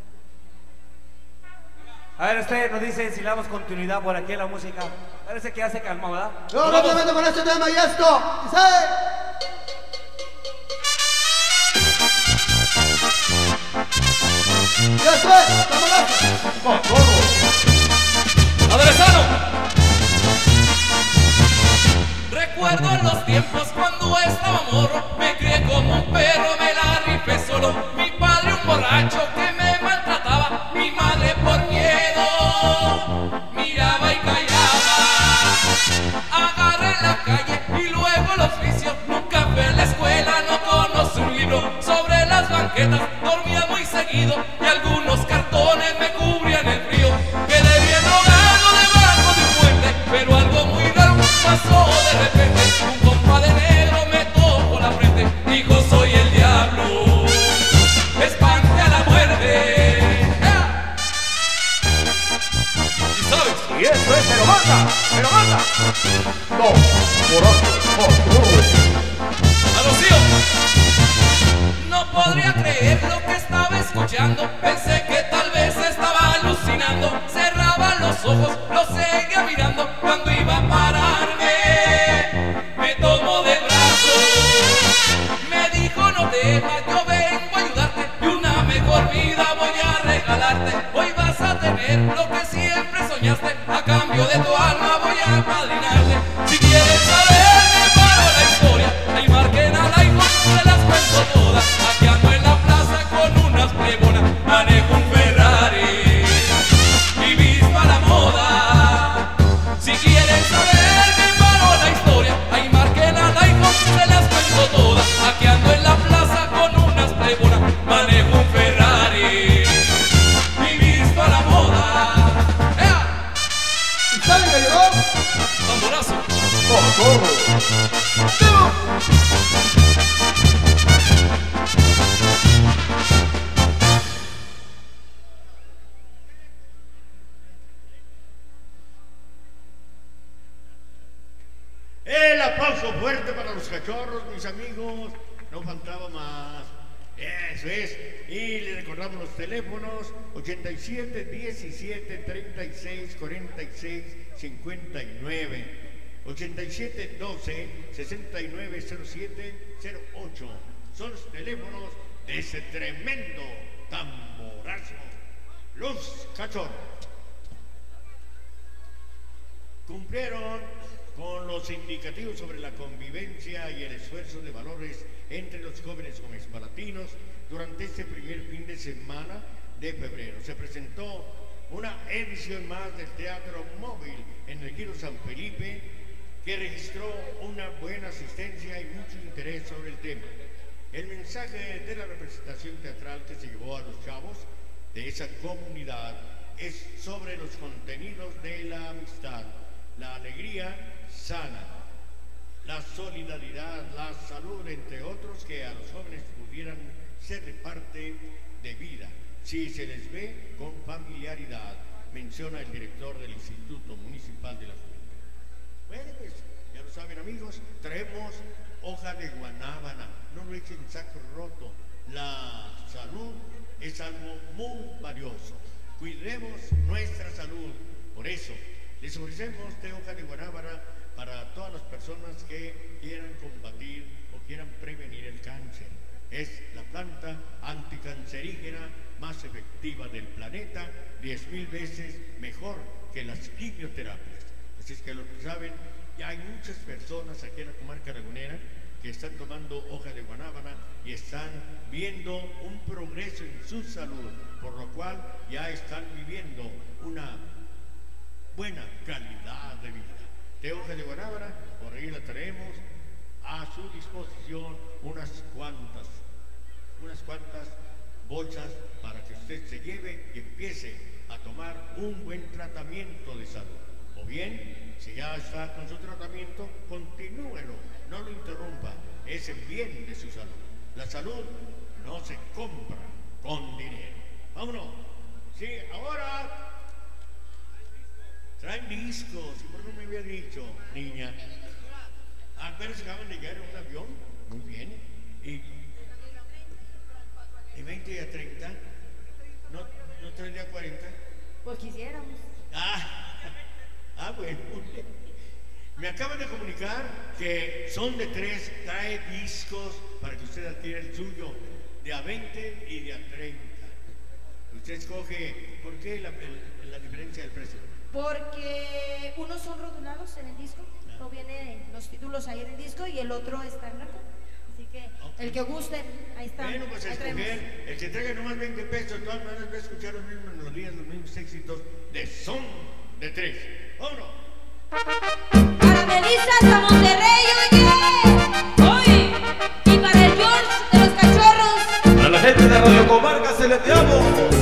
A ver, usted nos dice si le damos continuidad por aquí a la música. Parece que ya se calmó, ¿verdad? Yo rápidamente con este tema y esto. Dice. Y esto es, vámonos. ¡Aderezano! Recuerdo los tiempos cuando estaba morro, me crié como un perro, me la rifé solo. Mi padre un borracho que me maltrataba, mi madre por miedo miraba y callaba. Agarré la calle y luego los vicios, nunca fui a la escuela, no conocí un libro. Sobre las banquetas dormía muy seguido y algunos cartones me cubrían el frío. Quedé bien ahogado debajo de un puente, pero algo muy raro pasó de repente. Un compa de negro me tocó la frente, dijo soy el diablo, espante a la muerte. ¡Ah! ¿Y sabes? Y esto es, pero mata, pero mata. No, por A los tíos. No podría creer lo que estaba escuchando, pensé que tal vez estaba alucinando. Cerraba los ojos, lo seguía mirando cuando iba a pararme. Me tomó del brazo, me dijo no temas, yo vengo a ayudarte y una mejor vida voy a regalarte. Hoy vas a tener lo que siempre soñaste, a cambio de tu alma voy a apadrinarte. Si quieres saber me paro la historia, ahí marquen al iPhone, se las cuento todas. Aquí ando en la plaza con unas plebonas, manejo un Ferrari y visto a la moda. Si quieren saber me paro la historia, ahí marquen al iPhone, se las cuento todas. Aquí ando en la plaza con unas plebonas, manejo un Ferrari y visto a la moda. ¡Ea! ¿Y saben que llegó? ¡Tamborazo! El aplauso fuerte para los cachorros, mis amigos. No faltaba más. Eso es. Y le recordamos los teléfonos: ochenta y siete, diecisiete, treinta y seis, cuarenta y seis, cincuenta y nueve. ochenta y siete, doce, sesenta y nueve, cero siete, cero ocho. Son los teléfonos de ese tremendo tamborazo. Los cachorros cumplieron con los indicativos sobre la convivencia y el esfuerzo de valores entre los jóvenes gómez-palatinos. Durante este primer fin de semana de febrero se presentó una edición más del Teatro Móvil en el Giro San Felipe, que registró una buena asistencia y mucho interés sobre el tema. El mensaje de la representación teatral que se llevó a los chavos de esa comunidad es sobre los contenidos de la amistad, la alegría sana, la solidaridad, la salud, entre otros, que a los jóvenes pudieran ser de parte de vida si se les ve con familiaridad, menciona el director del Instituto Municipal de la Juventud. Bueno, pues ya lo saben, amigos, traemos hoja de guanábana, no lo echen saco roto. La salud es algo muy valioso, cuidemos nuestra salud. Por eso les ofrecemos té hoja de guanábana para todas las personas que quieran combatir o quieran prevenir el cáncer. Es la planta anticancerígena más efectiva del planeta, diez mil veces mejor que las quimioterapias. Así es que lo que saben, Ya hay muchas personas aquí en la comarca lagunera que están tomando hoja de guanábana y están viendo un progreso en su salud, por lo cual ya están viviendo una buena calidad de vida. De hoja de guanábana, por ahí la traemos a su disposición unas cuantas, unas cuantas bolsas para que usted se lleve y empiece a tomar un buen tratamiento de salud. O bien, si ya está con su tratamiento, continúelo, no lo interrumpa, es el bien de su salud. La salud no se compra con dinero. Vámonos. Sí, ahora traen discos. ¿Y por qué no me había dicho, niña? Ah, pero se acaban de llegar en un avión. Muy bien. ¿Y, y veinte y a treinta? ¿No, no traen a cuarenta? Pues quisiéramos. Ah, ah, bueno. Me acaban de comunicar que son de tres, trae discos para que usted adquiera el suyo, de a veinte y de a treinta. Usted escoge, ¿por qué la, el, la diferencia del precio? Porque unos son rotulados en el disco, Ah. no vienen los títulos ahí en el disco y el otro está en blanco. Así que Okay. el que guste, ahí está. Bueno, pues ahí traemos. escoger, el que traiga nomás veinte pesos, de todas maneras va a escuchar los mismos melodías, los mismos éxitos de Son de Tres. ¡Vámonos! Para Melissa hasta Monterrey, oye, hoy. Y para el George de los Cachorros. Para la gente de Radio Comarca se les llamo.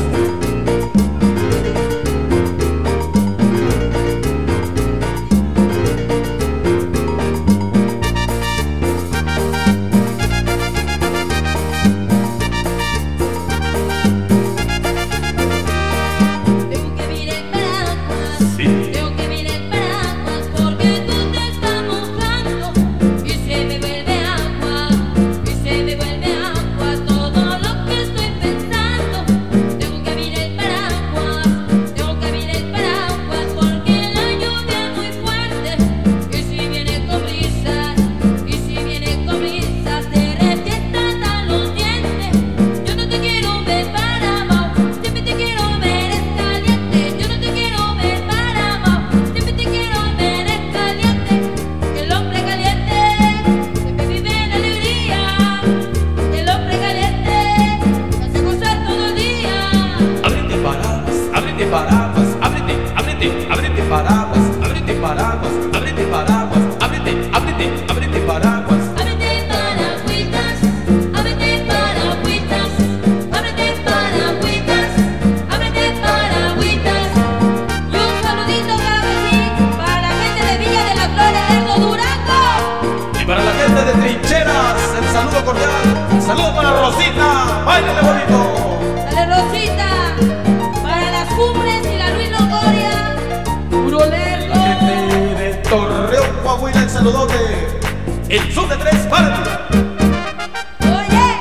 Tengo que mirar el paraguas, Sí. tengo que mirar el paraguas porque tú te estás mojando y se me vuelve agua, y se me vuelve agua todo lo que estoy pensando. Tengo que mirar el paraguas, tengo que mirar el paraguas porque la lluvia es muy fuerte y si viene con brisas, y si viene con brisas te revientan a los dientes. Yo no te quiero ver para abajo, siempre te quiero ver es caliente. Yo no te quiero ver para abajo, siempre te quiero ver es caliente. El hombre caliente siempre vive en alegría. El hombre caliente hace gozar todo el día. Ábrete paraguas, ábrete paraguas, ábrete, ábrete, ábrete paraguas, ábrete paraguas, ábrete paraguas, ábrete, ábrete, ábrete paraguas. Ábrete paragüitas, ábrete paragüitas, ábrete paragüitas, ábrete paragüitas. Y un saludito, claro que sí, para la gente de Villa de las Flores, Lerdo, Durango. Y para la gente de Trincheras, el saludo cordial, el saludo para Rosita, báilale bonito. Dale Rosita, para las cumbres y la Luis Longoria, puro La Lerdo. gente de Torreón, Coahuila, el saludote, el Son de Tres, párate. Oye,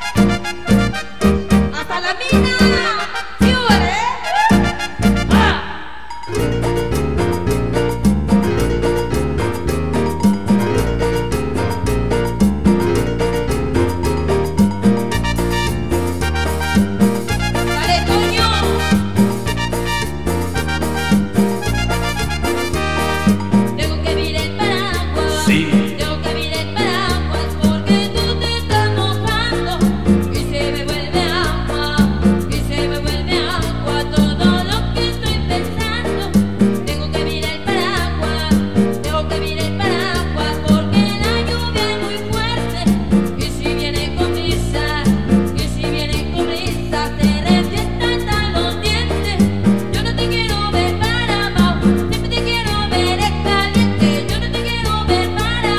hasta la mina, ¿sí, vale? Ah. Dale, Toño. Tengo que mirar el paraguas, Sí. tengo que mirar el paraguas porque tú te estás mojando y se me vuelve agua, y se me vuelve agua todo lo que estoy pensando. Tengo que mirar el paraguas, tengo que mirar el paraguas porque la lluvia es muy fuerte y si viene con brisa, y si viene con brisa te revientan hasta los dientes. Yo no te quiero ver para abajo, siempre te quiero ver es caliente. Yo no te quiero ver para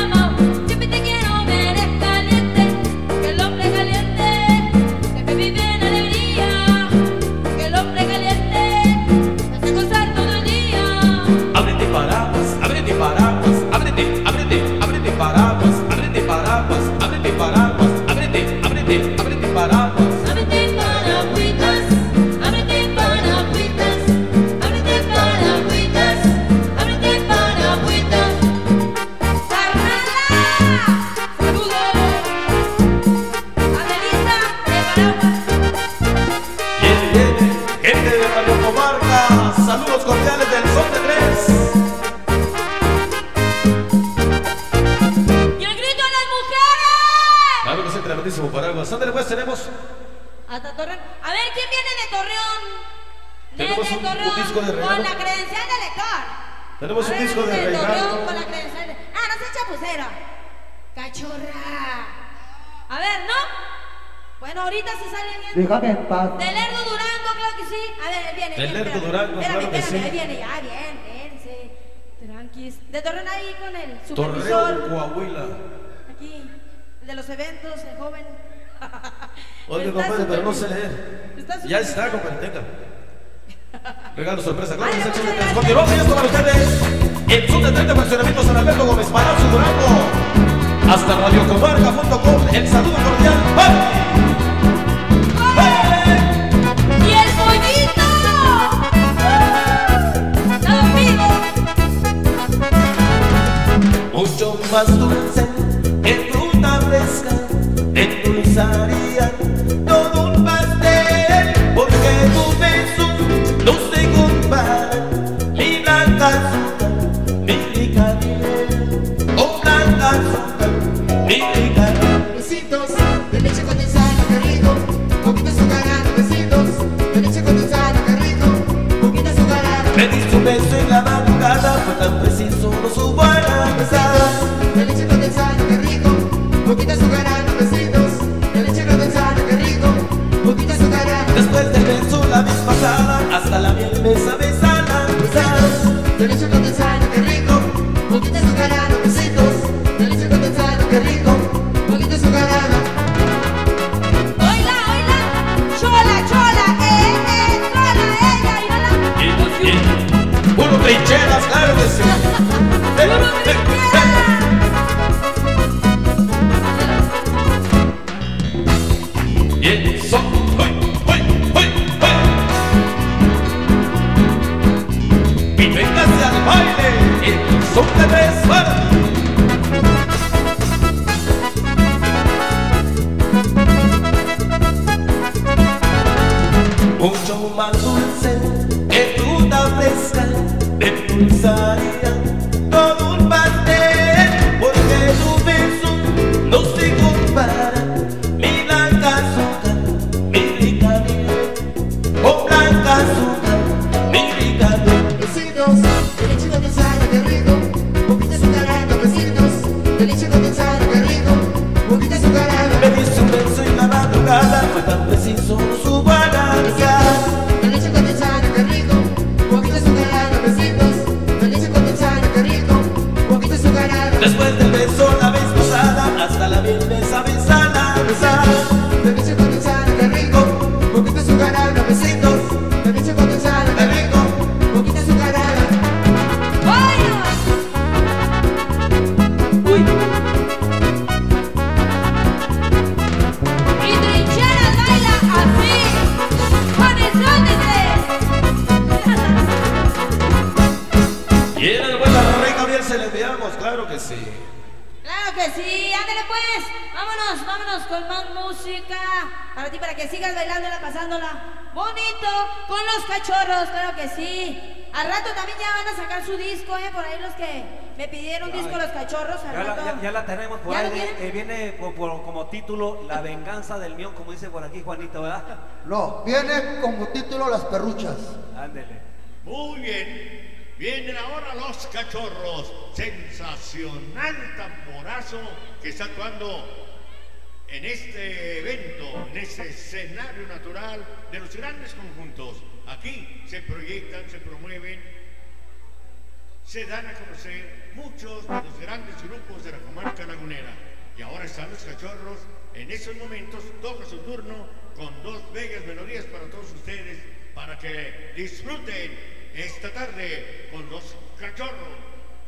regalos. Ándale pues, tenemos. Hasta Torreón. A ver, ¿quién viene de Torreón? Tenemos Desde un- Torreón, un disco de regalo. con la credencial de lector. Tenemos A un ver, disco de desde regalo. Torreón con la credencial de... Ah, no seas chapucera. Cachorra. A ver, ¿no? Bueno, ahorita se sale alguien. Déjame en paz. De Lerdo Durango, claro que sí. A ver, viene, De viene. Lerdo espérame. Durango, espérame, claro que espérame, sí. ahí viene, ya, bien, espérense. Tranquis. De Torreón ahí con el supervisor. Torreón, Coahuila. Aquí, el de los eventos, el joven. Oye, Está compadre, pero no sé supervisor. leer. Está Ya está, supervisor. compadre, tenga. Regalo sorpresa, claro que Ay, sí, muchas excelente. gracias. Continuamos esto para ustedes. El Sur de treinta Fraccionamiento San Alberto Gómez Palacio Durango. Hasta radio comarca punto com. El saludo cordial. ¡Ay! ¡Y el pollito! ¡Está vivo! Mucho más dulce que fruta fresca, endulzaría todo un pastel, porque tu beso no se compara, mi blanca azúcar, mi rica miel, oh blanca azúcar, mi rica miel. Besitos de leche condensada, qué rico. Poquito azucarado, besitos de leche condensada, qué rico. Poquito azucarado. Me diste un beso en la madrugada, fue tan preciso, no supo a la pesada. De leche condensada, qué rico. Poquito azucarado, besitos de leche condensada, qué rico. Poquito azucarado. Después del beso la vez pasada, hasta la miel me sabe sana, sana. De leche condensada, qué rico. Poquito azucarado, besitos de leche condensada, qué rico. Poquito azucarado. ¡Oila, oila! ¡Chola, chola! ¡Eh, eh! ¡Chola, ella! ¡Y hola! Y, y, puro trincheras, claro que sí. Eh, ¡Puro eh, eh. Y eso, uy, uy, uy, uy. Y véngase al baile, el son de tres varas. Mucho más dulce que fruta fresca, endulzaría todo un pastel, porque tu beso no se compara, mi blanca azúcar, mi rica miel, oh blanca azúcar, mi rica miel. Besitos de leche condensada, qué rico. Poquito azucarado, besitos de leche condensada, qué rico. Poquito azucarado. Me diste un beso en la madrugada, fue tan preciso, no supo a la pesada. De leche condensada, qué rico. Poquito azucarado, besitos de leche condensada, qué rico. Poquito azucarado. Después del beso la vez pasada, hasta la miel me sabe sana, sana. De leche condensada, qué rico. Poquito azucarado, besitos de leche condensada, qué rico. Poquito azucarado. ¡Oila! ¡Uy! Y Trincheras baila así, con el son de tres. Y en el buen rey Gabriel se le enviamos, claro que sí. Claro que sí, ándale pues, vámonos, vámonos con más música para ti, para que sigas bailándola, pasándola bonito con los cachorros, claro que sí. Al rato también ya van a sacar su disco, eh, por ahí los que me pidieron disco los cachorros, al Ya la, rato. ya- ya la tenemos por ¿Ya ahí. lo tienen? eh, viene por- por- como título La venganza del león, como dice por aquí Juanito, ¿verdad? No, viene como título Las Perruchas. Ándele. Muy bien. Vienen ahora los cachorros. Sensacional tamborazo que está actuando en este evento, en este escenario natural de los grandes conjuntos. Aquí se proyectan, se promueven, se dan a conocer muchos de los grandes grupos de la comarca lagunera. Y ahora están los cachorros, en estos momentos toca su turno con dos bellas melodías para todos ustedes, para que disfruten esta tarde con los cachorros.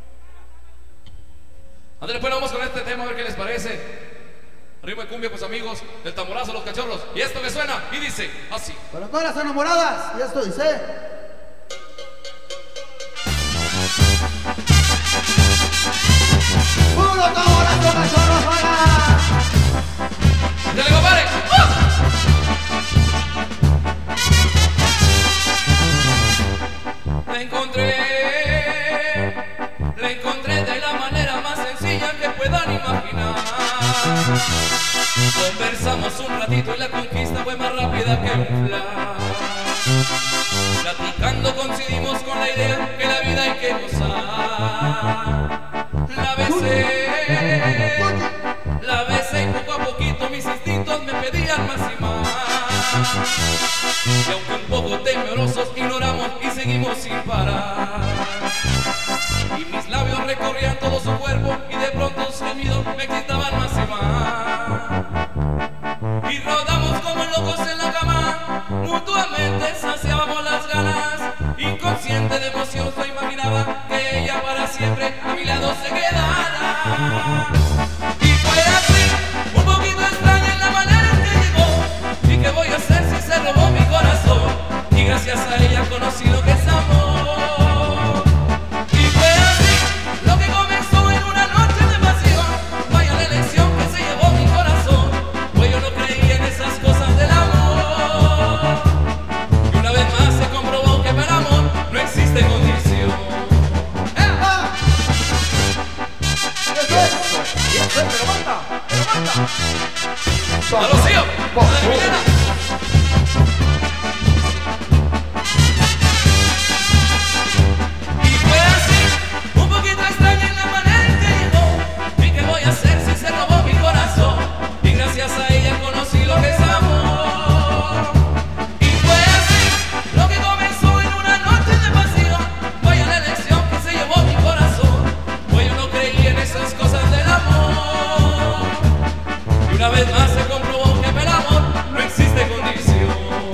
Ándale, pues vamos con este tema a ver qué les parece. Ritmo de cumbia, pues amigos, del tamborazo, los cachorros. Y esto que suena y dice así. Para todas las enamoradas, y esto dice. ¡Puro tamborazo, cachorros, para! ¡Dale, compadre! ¡Uh! La encontré, la encontré de la manera más sencilla que puedan imaginar. Conversamos un ratito y la conquista fue más rápida que un flash. Platicando coincidimos con la idea que la vida hay que gozar. La besé, la besé y poco a poquito mis instintos me pedían más y más. Y aunque un poco temerosos ignoramos y seguimos sin parar. Y mis labios recorrían todo su cuerpo y de pronto sus gemidos me excitaban más y más. Y rodamos como locos en la cama, mutuamente saciábamos las ganas. Inconsciente de emoción yo imaginaba que ella para siempre a mi lado se quedara. Y fue así, un poquito extraña en la manera en que llegó. ¿Y qué voy a hacer si se robó mi corazón? Y gracias a ella conocí lo que es amor. Y fue así, lo que comenzó en una noche de pasión. Vaya la elección que se llevó mi corazón, pues yo no creía en esas cosas del amor. Y una vez más se comprobó que para el amor no existe condición. ¡Ah! Eso es. Y eso es, pero mata, pero mata. ¡A los tíos! ¡A la Milena! Y fue así, un poquito extraña en la manera en que llegó. ¿Y qué voy a hacer si se robó mi corazón? Y gracias a ella conocí lo que es amor. Y fue así, lo que comenzó en una noche de pasión. Vaya la elección que se llevó mi corazón, pues yo no creía en esas cosas del amor. Y una vez más se comprobó que el amor no existe condición.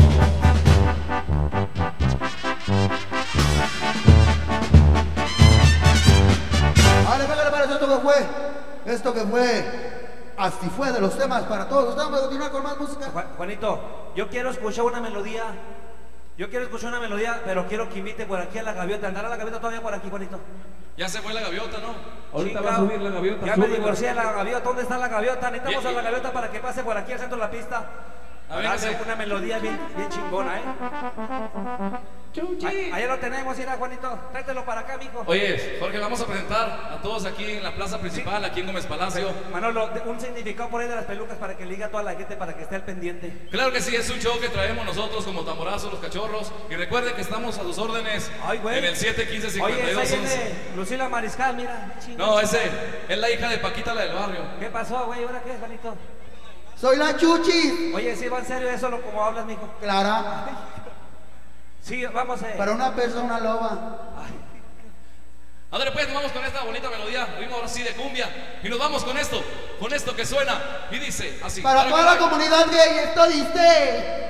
Vale, venga, le parece esto que fue. Esto que fue. Así fue de los temas para todos. Ustedes vamos a continuar con más música. Juan- Juanito, yo quiero escuchar una melodía. Yo quiero escuchar una melodía, pero quiero que invite por aquí a la gaviota. ¿Andará la gaviota todavía por aquí, Juanito? Ya se fue la gaviota, ¿no? Ahorita Sí, va a claro. subir la gaviota. Ya me súbela. divorcié de la gaviota. ¿Dónde está la gaviota? Necesitamos Bien, a la bien. gaviota para que pase por aquí al centro de la pista. A ver, Hace ese. una melodía bien, bien chingona, ¿eh? Chuchi. Ahí, ahí lo tenemos, mira, Juanito. Tráetelo para acá, mijo. Oye, Jorge, vamos a presentar a todos aquí en la plaza principal, aquí en Gómez Palacio. Manolo, de- un significado por ahí de las pelucas para que le diga a toda la gente para que esté al pendiente. Claro que sí, es un show que traemos nosotros como Tamborazos, los Cachorros. Y recuerde que estamos a sus órdenes Ay, güey. en el siete quince Oye, cincuenta y esa dos viene once. Lucila Mariscal, mira. Chinga. No, ese es la hija de Paquita, la del barrio. ¿Qué pasó, güey? ¿Ahora qué es, Juanito? Soy la Chuchi. Oye, sí, va en serio eso, lo como hablas, mijo. Clara. Sí, vamos a... Para una persa, una loba. Ándale pues, nos vamos con esta bonita melodía, ritmo ahora sí de cumbia. Y nos vamos con esto, con esto que suena y dice así. Para Ahora toda que la va. comunidad gay, esto dice.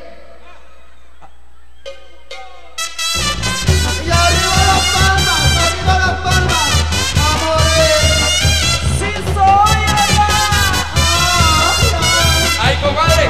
Y arriba las palmas, arriba las palmas. Amores. ¡Sí soy ella! Ay, ay. ¡Ay, comadre!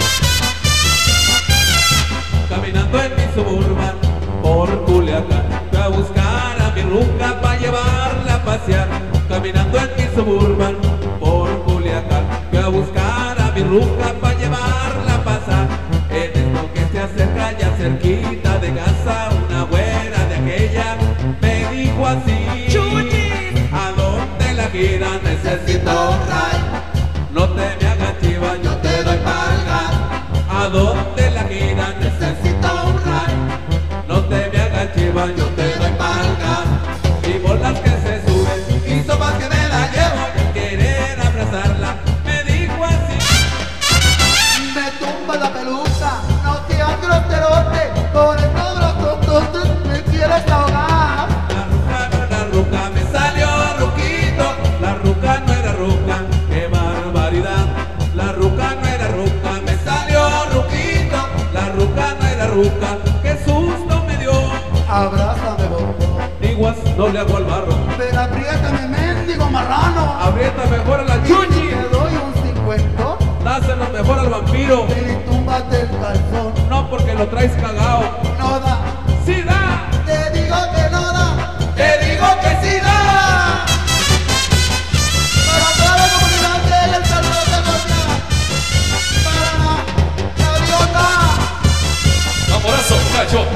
Caminando en mi suburban por Culiacán, fui a buscar a mi ruca para llevarla a pasear. Caminando en mi suburban por Culiacán, fui a buscar a mi ruca para llevarla a pasar. En esto que se acerca ya cerquita de casa, una güera de aquella me dijo así: ¡Chuchi! ¿a dónde la gira? Necesito un ride. No te me hagas chiva, yo te doy palga. ¿A dónde la gira? Necesito un ride. No te me hagas chiva, yo te doy palga. Y bolas que se suben, y sopas que me la llevo. Y al querer abrazarla, me dijo así: Me tumba la peluca, no seas groserote. Con el todo tontos me quieres ahogar. La ruca no era ruca, me salió ruquito. La ruca no era ruca, qué barbaridad. La ruca no era ruca, me salió ruquito. La ruca no era ruca, qué susto me dio. Abrázame, bobo. Iguas no le hago al barro, Pero apriétame, mendigo marrano. aprieta mejor a la Y chuchi. te doy un cincuento. Dáselo mejor al vampiro, Y túmbate el calzón. no porque lo traes cagao. No da. ¡Sí da! Te digo que no da. ¡Te digo que sí da! Para toda la comunidad gay, el saludo de cordial. Para la gaviota. Tamborazo, cacho.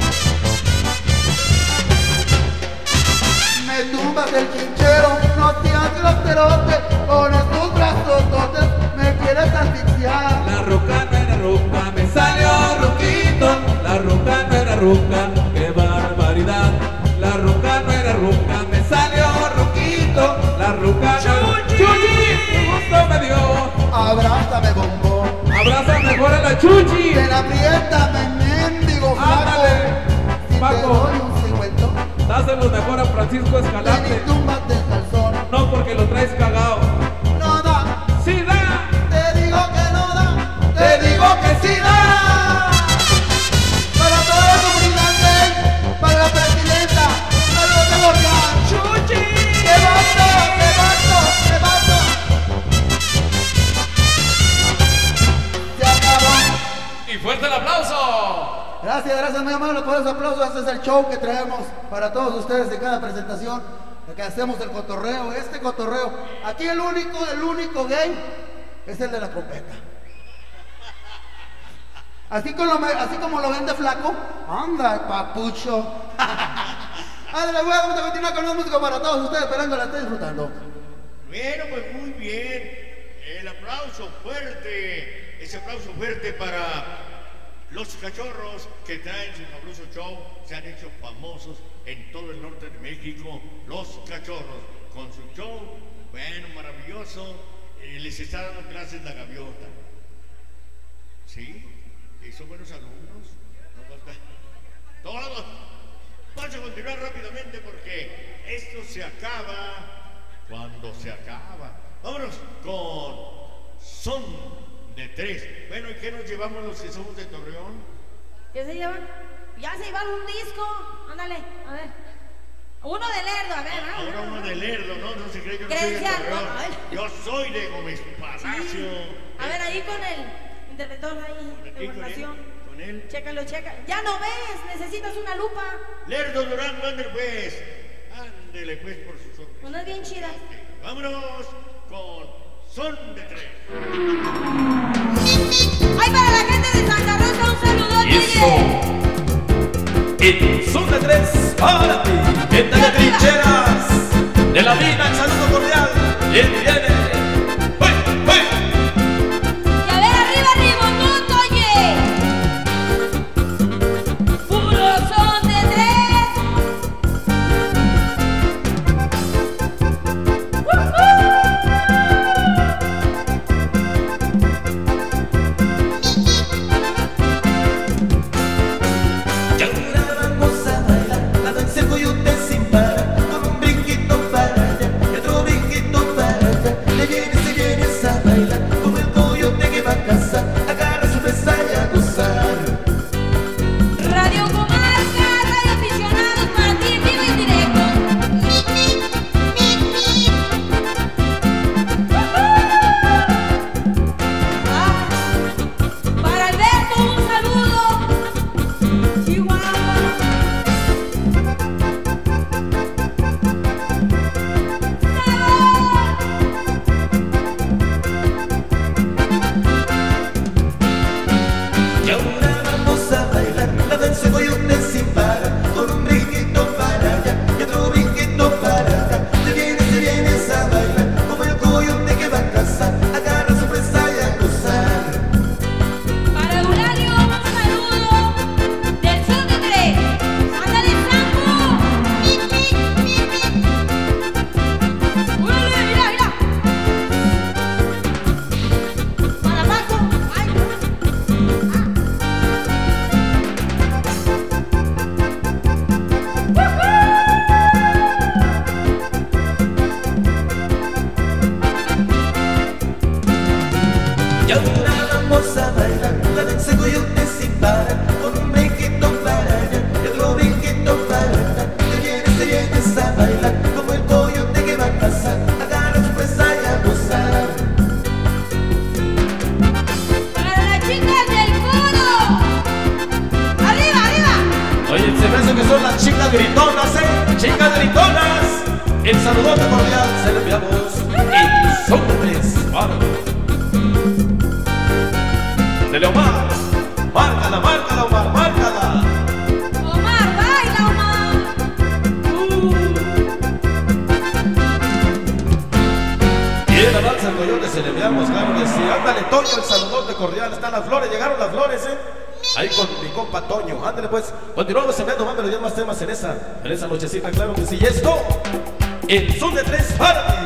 Me tumbas el chinchero, no seas groserote. Con estos brazos totes me quieres ruca, qué barbaridad. La ruca no era ruca, me salió ruquito. La ruca no era Chuchi, qué gusto me dio. Abrázame, bombón. Abraza mejor a la Chuchi. Que la apriétame, mendigo flaco. Ándale, Si Paco. te doy un cincuentón, Dáselo mejor a Francisco ven y Escalante. túmbate el calzón. No porque lo traes cagao. No da, ¡Sí da! te digo que no da, te digo que sí da. Para toda la comunidad gay, para la presidenta, saludos de Gordián. ¡Chuchi! ¡Qué vato, qué vato, qué vato! Se acabó. Y fuerte el aplauso. Gracias, gracias, muy amable por esos aplausos. Este es el show que traemos para todos ustedes de cada presentación, de que hacemos el cotorreo, este cotorreo. Aquí el único, el único gay es el de la trompeta. Así como, así como lo vende flaco, anda, papucho. Ándale, güey, vamos a continuar con la música para todos ustedes, esperando la estén disfrutando. Bueno, pues muy bien. El aplauso fuerte, ese aplauso fuerte para los cachorros que traen su fabuloso show. Se han hecho famosos en todo el norte de México. Los cachorros, con su show, bueno, maravilloso. Eh, les está dando clases la gaviota. ¿Sí? ¿Y son buenos alumnos? No falta. Todos. Vamos a continuar rápidamente porque esto se acaba cuando se acaba. Vámonos con Son de Tres. Bueno, ¿y qué nos llevamos los que somos de Torreón? ¿Qué se llevan? Ya se llevaron un disco. Ándale, a ver. Uno de Lerdo, a ver. Ah, ahora uno de Lerdo, ¿no? No se cree, yo no soy de Creencia, Torreón. no, a ver. Yo soy de Gómez Palacio. Sí. A ver, ahí con el interventor ahí Aquí de con él, votación. con él. Chécalo, checa. Ya no ves, necesitas una lupa. Lerdo Durango, ándale pues. Ándele pues por sus ojos. Unas bien chidas. Vámonos con Son de Tres. Ay, para la gente de Santa Rosa, un saludote. Y eso, el Son de Tres para ti, gente de trincheras, de la mina, el saludo cordial, y él viene. ¡Uy, uy! Y a ver, arriba, Ribonuto, oye. Puro son de tres. Y ahora vamos a bailar la danza del coyote sin parar, con un brinquito para allá y otro brinquito para allá. Le vienes y vienes a bailar como el coyote que va a cazar, agarra su presa y a gozar. Radio Comarca, radio aficionados para ti, en vivo y en directo. Ah, para Alberto, un saludo. Chihuahua. Y ahora vamos a bailar la danza del coyote sin parar, con un brinquito para allá y otro brinquito para acá. Te vienes, te vienes a bailar como el coyote que va a cazar, agarra su presa y a gozar. Para Eulario, un saludo del Son de Tres. ¡Ándale, Sambo! ¡Órale, mira, mira! Para Paco. ¡Ay, Y ahora vamos a bailar la danza del coyote sin parar, con un brinquito para allá y otro brinquito para acá. Te vienes, te vienes a bailar como el coyote que va a cazar, agarra su presa y a gozar. para las chicas del coro. ¡Arriba, arriba! Oye, se me hace que son las chicas gritonas, ¿eh? Chicas gritonas. El saludote cordial se lo enviamos y Son de Tres para ti. Dele, Omar, márcala, márcala, Omar, márcala. Omar, baila, Omar. Y en la danza del coyote se le enviamos, claro que sí. Ándale, Toño, el saludote cordial. Están las flores, llegaron las flores, ¿eh? ahí con mi compa Toño. Ándale pues, continuamos enviando más melodías, más temas en esa, en esa nochecita, claro que sí. Y esto, el son de tres para ti.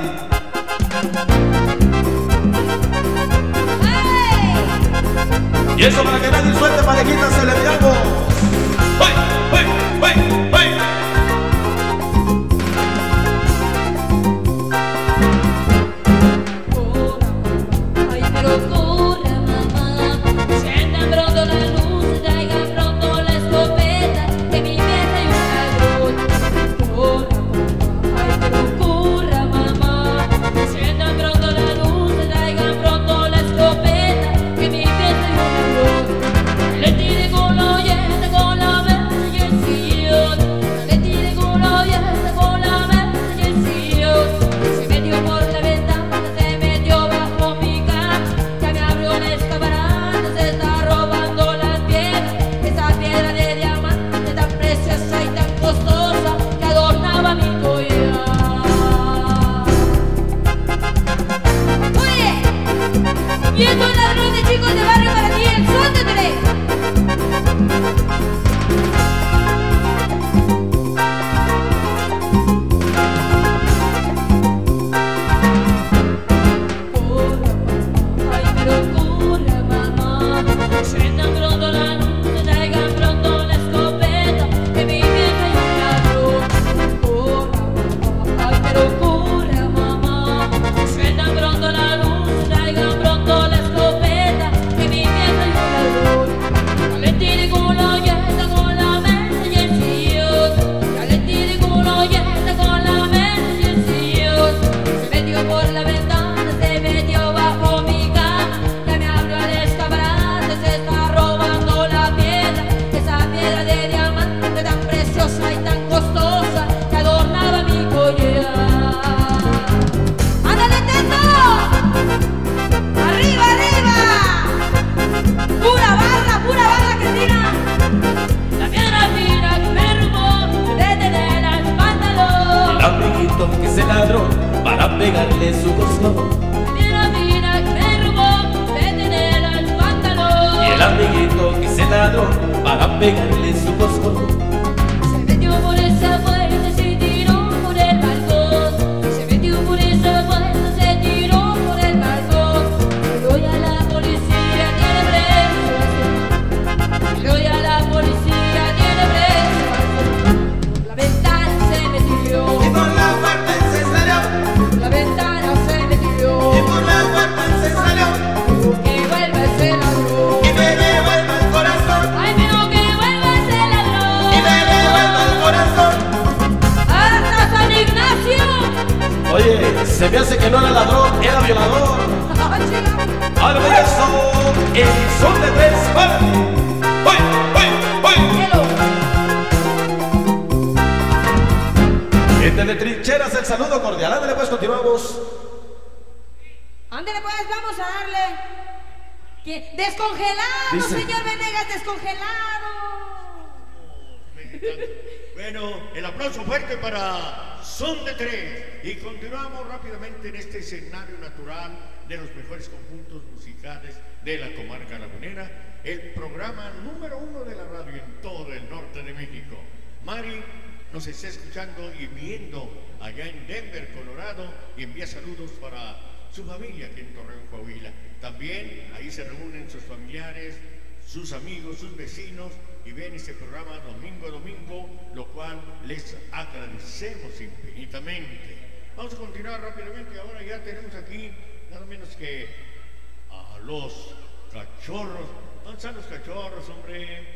Y eso para que nadie suelte parejitas, se le enviamos. ¡Ay, ay, ay, ay! Ay, pero corra, mamá, enciendan pronto la luz, traigan pronto la escopeta, que mi mesa hay un ladrón. Corra, mamá, ay, pero corra, mamá, enciendan pronto la luz, traigan pronto la escopeta, que mi mesa hay un ladrón. Le tire con la oyente, con la mesa y el sillón, le tire con la oyente, con la mesa y el sillón. Se metió por la ventana, se metió bajo mi cama, ya me abrió el escaparate, se está robando las piedras, esa piedra de diamante tan preciosa y tan costosa que adornaba mi collar. Oye, y estos ladrones chicos de barrio para ti, el son de tres. Ay, pero corra, mamá, enciendan pronto la luz, traigan pronto la escopeta, que mi vieja hay un ladrón. Corra, mamá, ay, pero corra, mamá, enciendan pronto la luz, traigan pronto la escopeta, que mi vieja hay un ladrón. Ya le tiré como la oyenta, con la mesa y el sillón, ya le tiré como la oyenta, con la mesa y el sillón. Se metió por la ventana, se metió bajo mi cama, ya me abrió el escaparate, se está robando la piedra, esa piedra de diamante tan preciosa y tan costosa que adornaba mi collar. ¡Ándale, Teto! ¡Arriba, arriba! ¡Pura barra, pura barra, Cristina! La piedra fina que me robó, detener al pantalón. El amiguito que se ladró para pegarle su costón. La piedra fina que me robó, detener al pantalón. Y el amiguito que se ladró para pegarle su costón. Se metió por esa puerta, se tiró por el balcón. Se metió por esa puerta, se tiró por el balcón. Pero ya la policía tiene preso. Pero ya la policía tiene preso. Por la ventana se metió. Y por la puerta se salió. Por la ventana se metió. Y por la puerta se salió. Que vuelva ese ladrón. Y me devuelva el corazón. Ay, pero que vuelva ese ladrón. Y me devuelva el corazón. ¡Hasta San Ignacio! Oye, se me hace que no era ladrón, era violador. Ahora voy a eso, el son de tres para ti. ¡Oy, oy, oy! Cielo. Gente de trincheras, el saludo cordial. Ándale pues, continuamos. Ándale pues, vamos a darle. ¿Qué? Descongelado, Dice. señor Venegas, descongelado. Bueno, el aplauso fuerte para Son de Tres. Y continuamos rápidamente en este escenario natural de los mejores conjuntos musicales de la comarca lagunera, el programa número uno de la radio en todo el norte de México. Mari nos está escuchando y viendo allá en Denver, Colorado, y envía saludos para su familia aquí en Torreón, Coahuila. También ahí se reúnen sus familiares, sus amigos, sus vecinos, y ven este programa domingo a domingo, lo cual les agradecemos infinitamente. Vamos a continuar rápidamente. Ahora ya tenemos aquí nada menos que a los cachorros. ¿Dónde están los cachorros, hombre?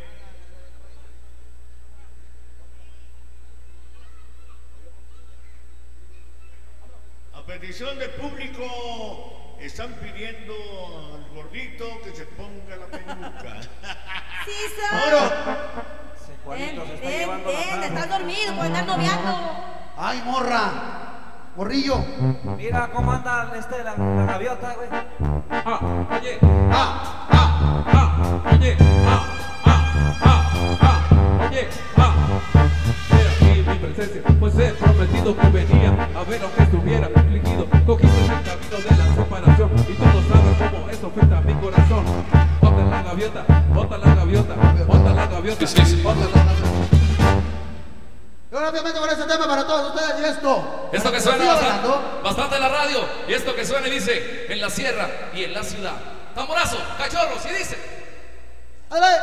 A petición del público, están pidiendo al gordito que se ponga la peluca. Sí, soy. Ahora, Ese Juanito se está Ven, llevando ven, la estás mano. dormido por andar noviando. ¡Ay, morra! ¡Morrillo! Mira cómo anda este, la, la gaviota, güey. Ah, oye, ah, ah, ah, oye, ah, ah, ah, ah, oye, ah. Era aquí mi presencia, pues he prometido que venía a ver aunque estuviera afligido. Cogiste el camino de la separación y todos saben cómo eso afecta a mi corazón. Bota la gaviota, bota la gaviota. gaviota. Sí, sí. Y ahora obviamente con este tema para todos ustedes y esto. Esto que suena bastante, bastante en la radio y esto que suena y dice en la sierra y en la ciudad. Tamborazo, cachorros y dice. ¡Dale!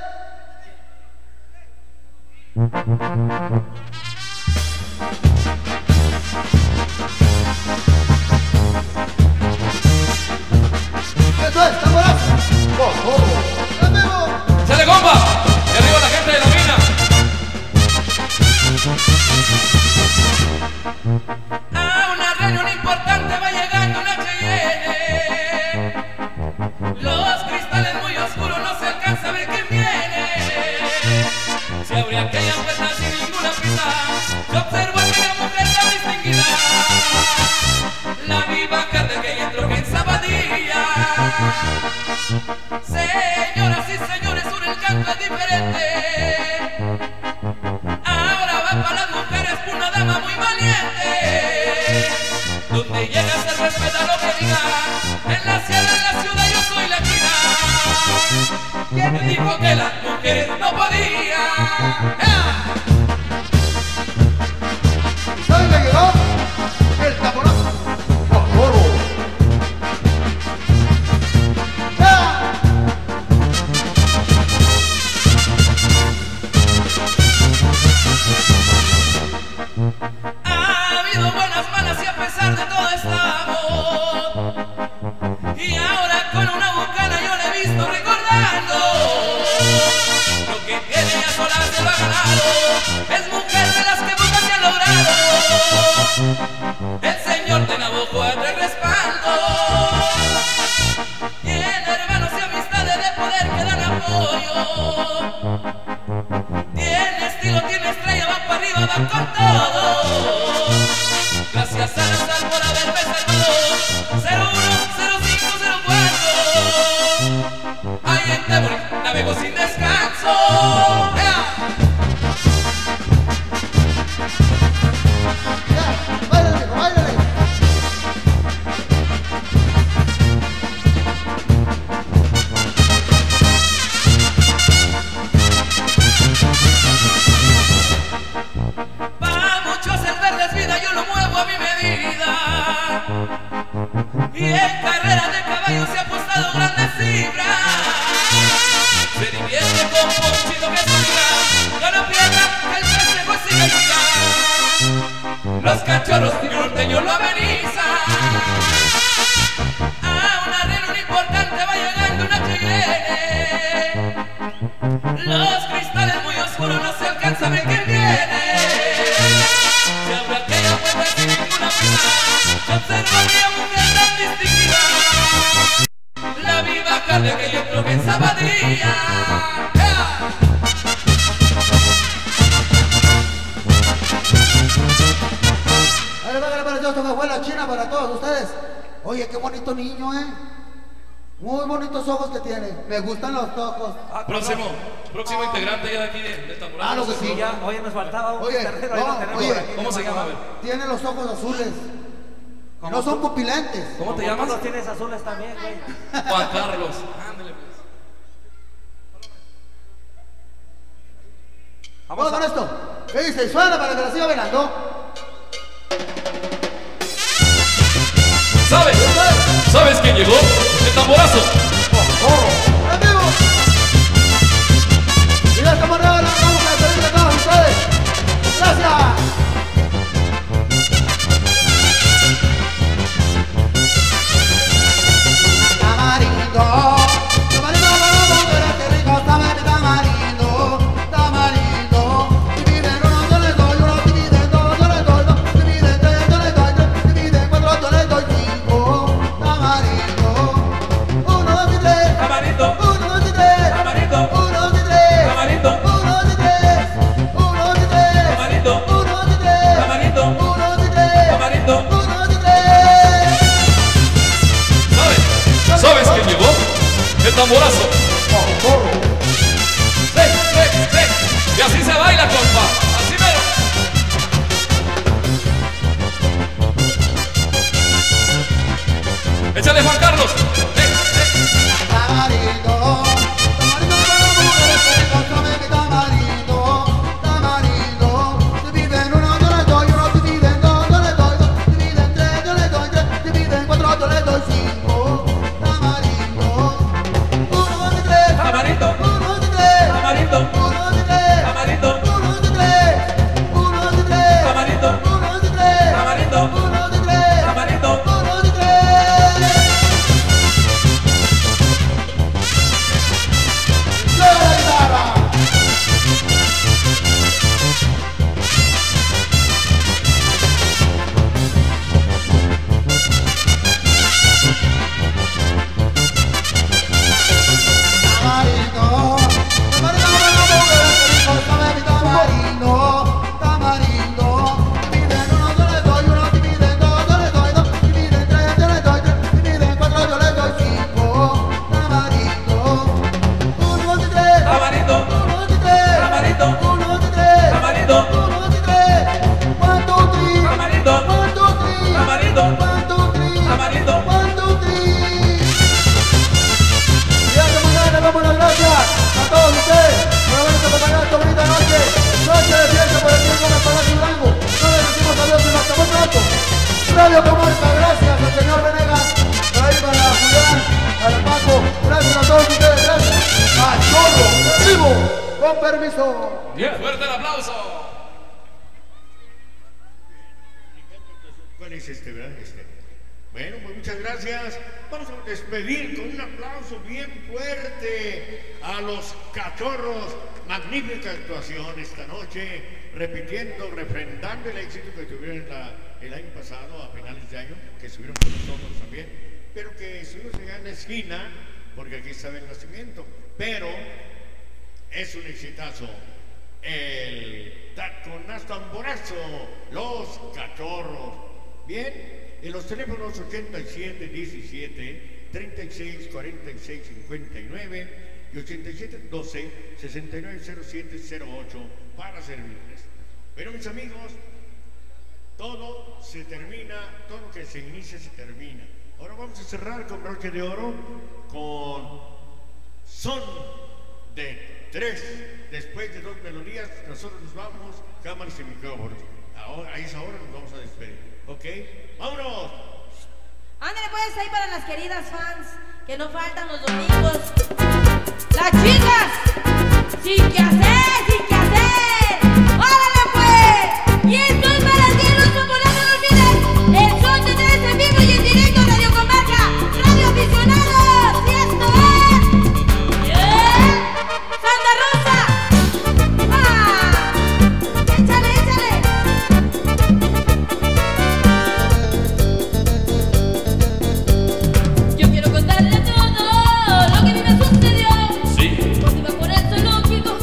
Eso es, tamborazo. ¡Oh, oh! ¡Amigo! ¡Sale compa! Y arriba la gente de la mina. A una reunión importante va llegando una Cheyenne. Los cristales muy oscuros, no se alcanza a ver quién viene. Se abre aquella puerta sin ninguna prisa. Yo observo a aquella mujer tan distinguida. La vi bajar de aquella troca en zapatilla. Señoras y señores, sobre el canto es diferente. Ahora va para las mujeres por una dama muy valiente. Donde llega se respeta lo que diga. En la sierra, en la ciudad, yo soy la china. ¿Quién dijo que las mujeres no podían? ¿Saben que llegó? El tamborazo. ¡Oh, oh! Ha habido buenas, malas y a pesar de todo estamos. Y ahora con una bucana yo la he visto recordando. Lo que tiene ya sola se lo ha ganado. Es mujer de las que pocas se han logrado. El señor de Navajo trae respaldo. Tiene hermanos y amistades de poder que dan apoyo. Tiene estilo, tiene estrella, va para arriba, va con todo. Gracias a la sal por haberme salvado. cero uno, cero cinco, cero cuatro. Ahí en Tebori navego sin descanso. ¡Ea! ¡Báilale, báilale! Pa' muchos el verde es vida, yo lo muevo a mi medida. Y en carreras de caballo se ha apostado grandes cifras. Se divierte con Ponchito que siga. Gana pierna, el festejo sigue siga. Los cachorros y norteños lo amenizan. A una reunión importante va llegando una Cheyenne. Los cristales muy oscuros, no se alcanza a ver quién viene. Se abre aquella puerta sin ninguna prisa. Yo observo a aquella mujer tan distinguida. La vi bajar de aquella troca en zapatilla. Ahí va a para esto que fue la China para todos ustedes. Oye, qué bonito niño, ¿eh? Muy bonitos ojos que tiene. Me gustan los ojos. Próximo, próximo integrante ya de aquí de, de Tamborazo. Ah, lo que sí. Sí, ya, oye, nos faltaba un Oye, tercero, no, ahí lo tenemos oye, por aquí. ¿Cómo se llama? A ver. Tiene los ojos azules. Como No son tú- pupilentes. ¿Cómo te como llamas? tú los tienes azules también, güey. Juan Carlos. Ándale pues. Vamos con esto. ¿Qué dice? Suena para que la siga bailando. ¿Sabes? ¿Sabes quién llegó? El Tamborazo. ¡Amigo! Y de esta manera la vamos a despedir de todos ustedes. ¡Gracias! Tamarindo, tamarindo, tamarindo, qué rico sabe mi tamarindo, tamarindo. Divide en uno, yo le doy uno, divide en dos, yo le doy dos, divide en tres, yo le doy tres, divide en cuatro, yo le doy cinco. Tamarindo, uno, dos y tres, Tamarindo, uno, dos y tres, tamarindo, uno, dos y tres, tamarindo, uno, dos y tres, uno, dos y tres, tamarindo, uno, dos y tres, tamarindo, uno, dos y tres, tamarindo. uno, dos y tres. ¿Sabes? ¿Sabes quién llegó? El Tamborazo. Sí, sí, sí. Y así se baila, compa. Así mero. Échale, Juan Carlos. Eh, eh. Tamarindo, tamarindo para mujeres, que rico sabe mi tamarindo. Con permiso. Bien, fuerte el aplauso. ¿Cuál es este, verdad? Este. Bueno, pues muchas gracias. Vamos a despedir con un aplauso bien fuerte a los Cachorros. Magnífica actuación esta noche, repitiendo, refrendando el éxito que tuvieron la, el año pasado, a finales de año, que estuvieron con nosotros también, pero que estuvimos allá en la esquina, porque aquí estaba el nacimiento. Pero es un exitazo. El taconazo tamborazo, los Cachorros. Bien. En los teléfonos ochenta y siete diecisiete, treinta y seis cuarenta y seis cincuenta y nueve y ochenta y siete doce, sesenta y nueve cero siete cero ocho para servirles. Pero mis amigos, todo se termina, todo lo que se inicia se termina. Ahora vamos a cerrar con broche de oro, con son de tres. Después de dos melodías, nosotros nos vamos, cámaras y micrófonos. Ahora, a esa hora nos vamos a despedir. ¿Ok? ¡Vámonos! Ándale pues ahí para las queridas fans que no faltan los domingos. Las chicas, sin que hacer, sin que hacer. ¡Órale pues! Y esto es para ti, los populares, no olviden. El son de tres en vivo y en directo, Radio Comarca, Radio Aficionados. Y esto es... ¡Yeah! ¡Santa Rosa! ¡Ah! ¡Échale, échale! Yo quiero contarle todo lo que a mí me sucedió. Sí. Cuando iba por el zoológico,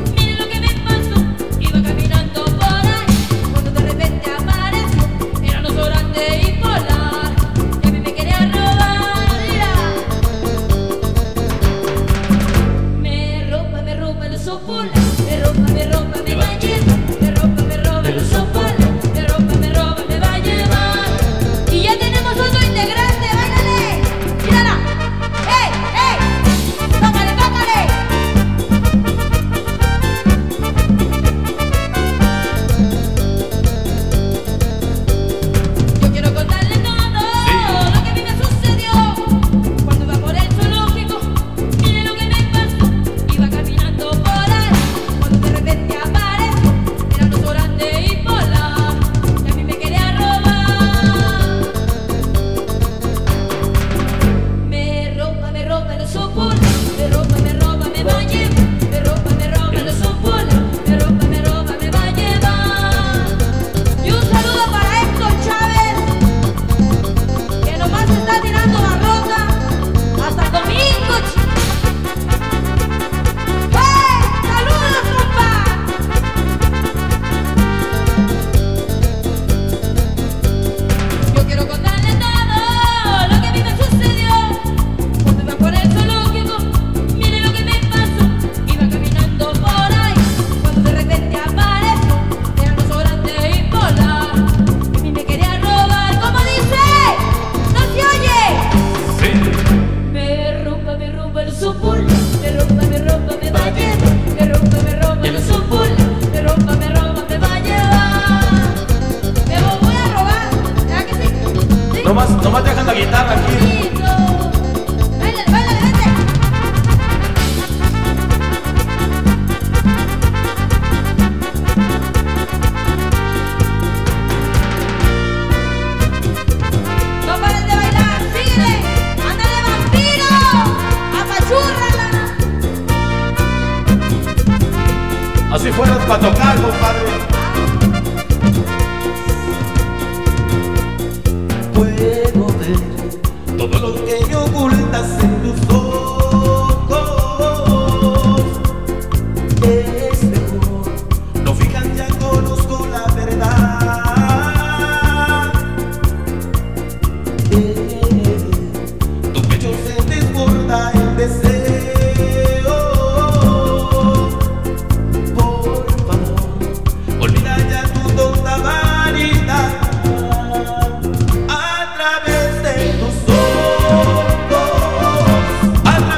Nomás, nomás dejan la guitarra aquí. ¡Báilale, báilale, vente! No pares de bailar, síguele. ¡Ándale, vampiro! ¡Apachúrrala! Así fueras para tocar, compadre. Puedo ver todo lo que ocultas en tus ojos. Es mejor, no fijan, ya conozco la verdad. Eh, tu pecho se desborda el deseo. Por favor, olvida ya tu tonta vanidad. A través de tus ojos, a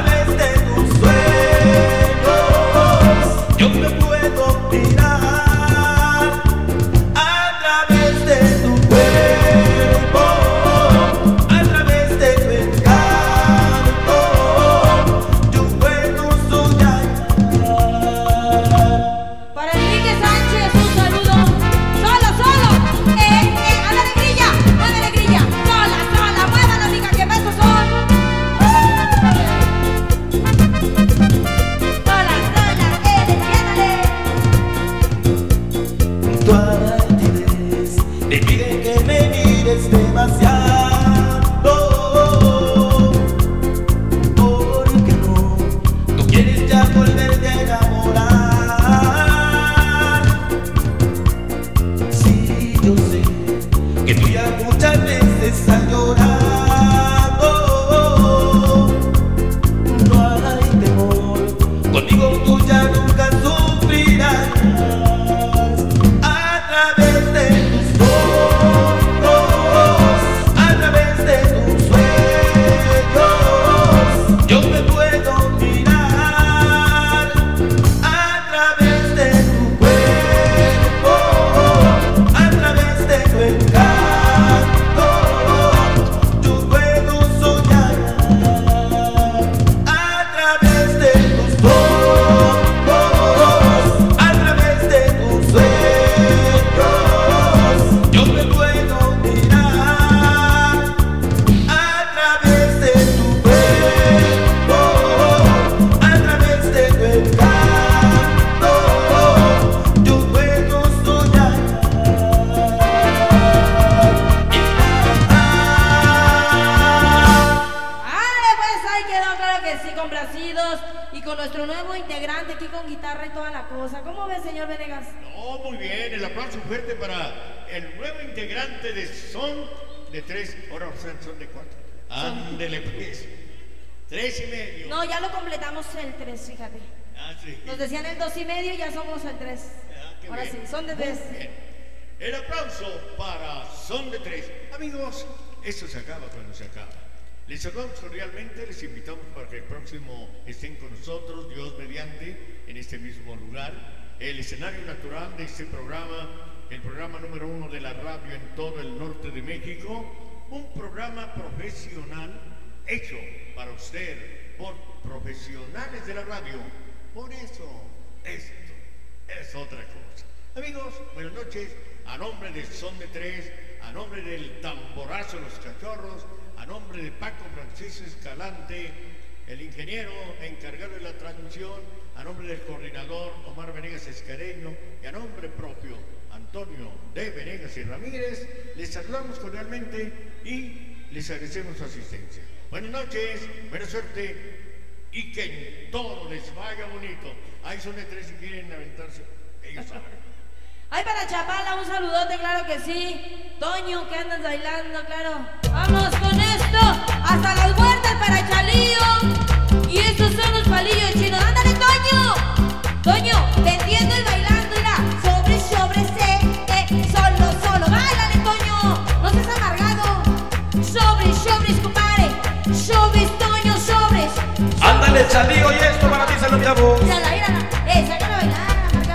sonidos y con nuestro nuevo integrante aquí con guitarra y toda la cosa. ¿Cómo ve, señor Venegas? No, muy bien, el aplauso fuerte para el nuevo integrante de Son de Tres, ahora son de cuatro. Ándele pues, tres y medio. No, ya lo completamos el tres, fíjate. Ah, sí. Nos decían el dos y medio y ya somos el tres. Ah, ahora bien. sí, son de Muy tres. bien. El aplauso para Son de Tres. Amigos, esto se acaba cuando se acaba. Les saludamos cordialmente, les invitamos para que el próximo estén con nosotros, Dios mediante, en este mismo lugar. El escenario natural de este programa, el programa número uno de la radio en todo el norte de México, un programa profesional hecho para usted por profesionales de la radio. Por eso, esto es otra cosa. Amigos, buenas noches. A nombre de Son de Tres, a nombre del tamborazo Los Cachorros, a nombre de Paco Francisco Escalante, el ingeniero encargado de la transmisión, a nombre del coordinador Omar Venegas Escareño y a nombre propio Antonio de Venegas y Ramírez, les saludamos cordialmente y les agradecemos su asistencia. Buenas noches, buena suerte y que todo les vaya bonito. Ahí Son de Tres si quieren aventarse, ellos saben. Ay, para Chapala, un saludote, claro que sí. Toño, que andas bailando, claro. Vamos con esto, hasta las huertas para Chalío. Y estos son los palillos chinos. ¡Ándale, Toño! Toño, te entiendo el bailando, mira. Sobre, sobre, se, eh, solo, solo. ¡Báilale, Toño! No seas amargado. Sobres, sobres, compadre. Sobres, Toño, sobres. Ándale, Chalío, y esto para mí se lo mi voz. Mírala, mírala. Eh, sácala a bailar.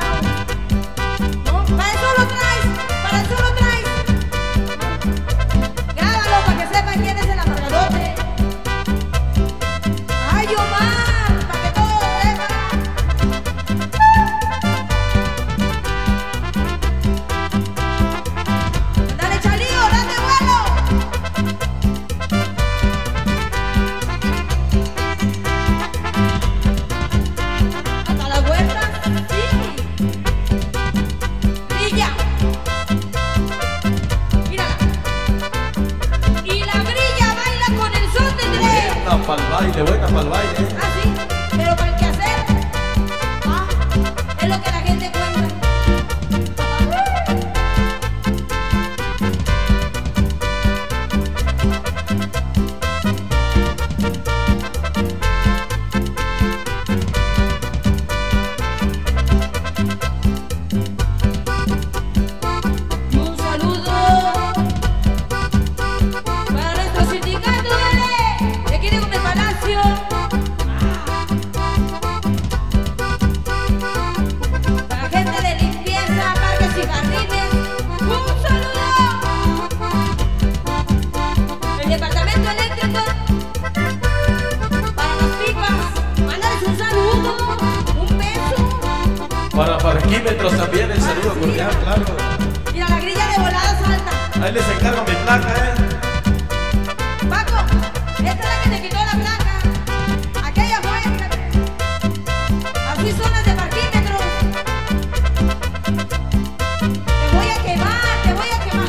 Para eso lo traes, para eso lo traes. Grábalo para que sepan quién es el amargadote. Ay, Omar, para que todo lo sepan. Dale, Chalío, date vuelo. Hasta la vuelta, sí. Mírala. Y la grilla baila con el Son de Tres. Buena pa'l baile, buena pa'l baile. Ah, sí, pero para el quehacer, ah, es lo que la gente cuenta. Para parquímetros también el saludo cordial, claro. Mira, la grilla de volada salta. Ahí les encargo mi placa, eh. Paco, esta es la que te quitó la placa. Aquella fue. Así son las de parquímetros. Te voy a quemar, te voy a quemar.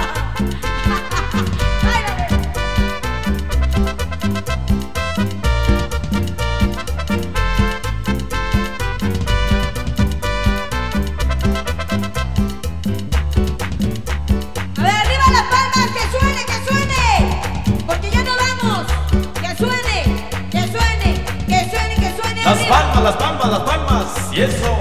A ver, arriba las palmas, que suene, que suene. Porque ya no vamos. Que suene, que suene, que suene, que suene. Las arriba. palmas, las palmas, las palmas. Y eso.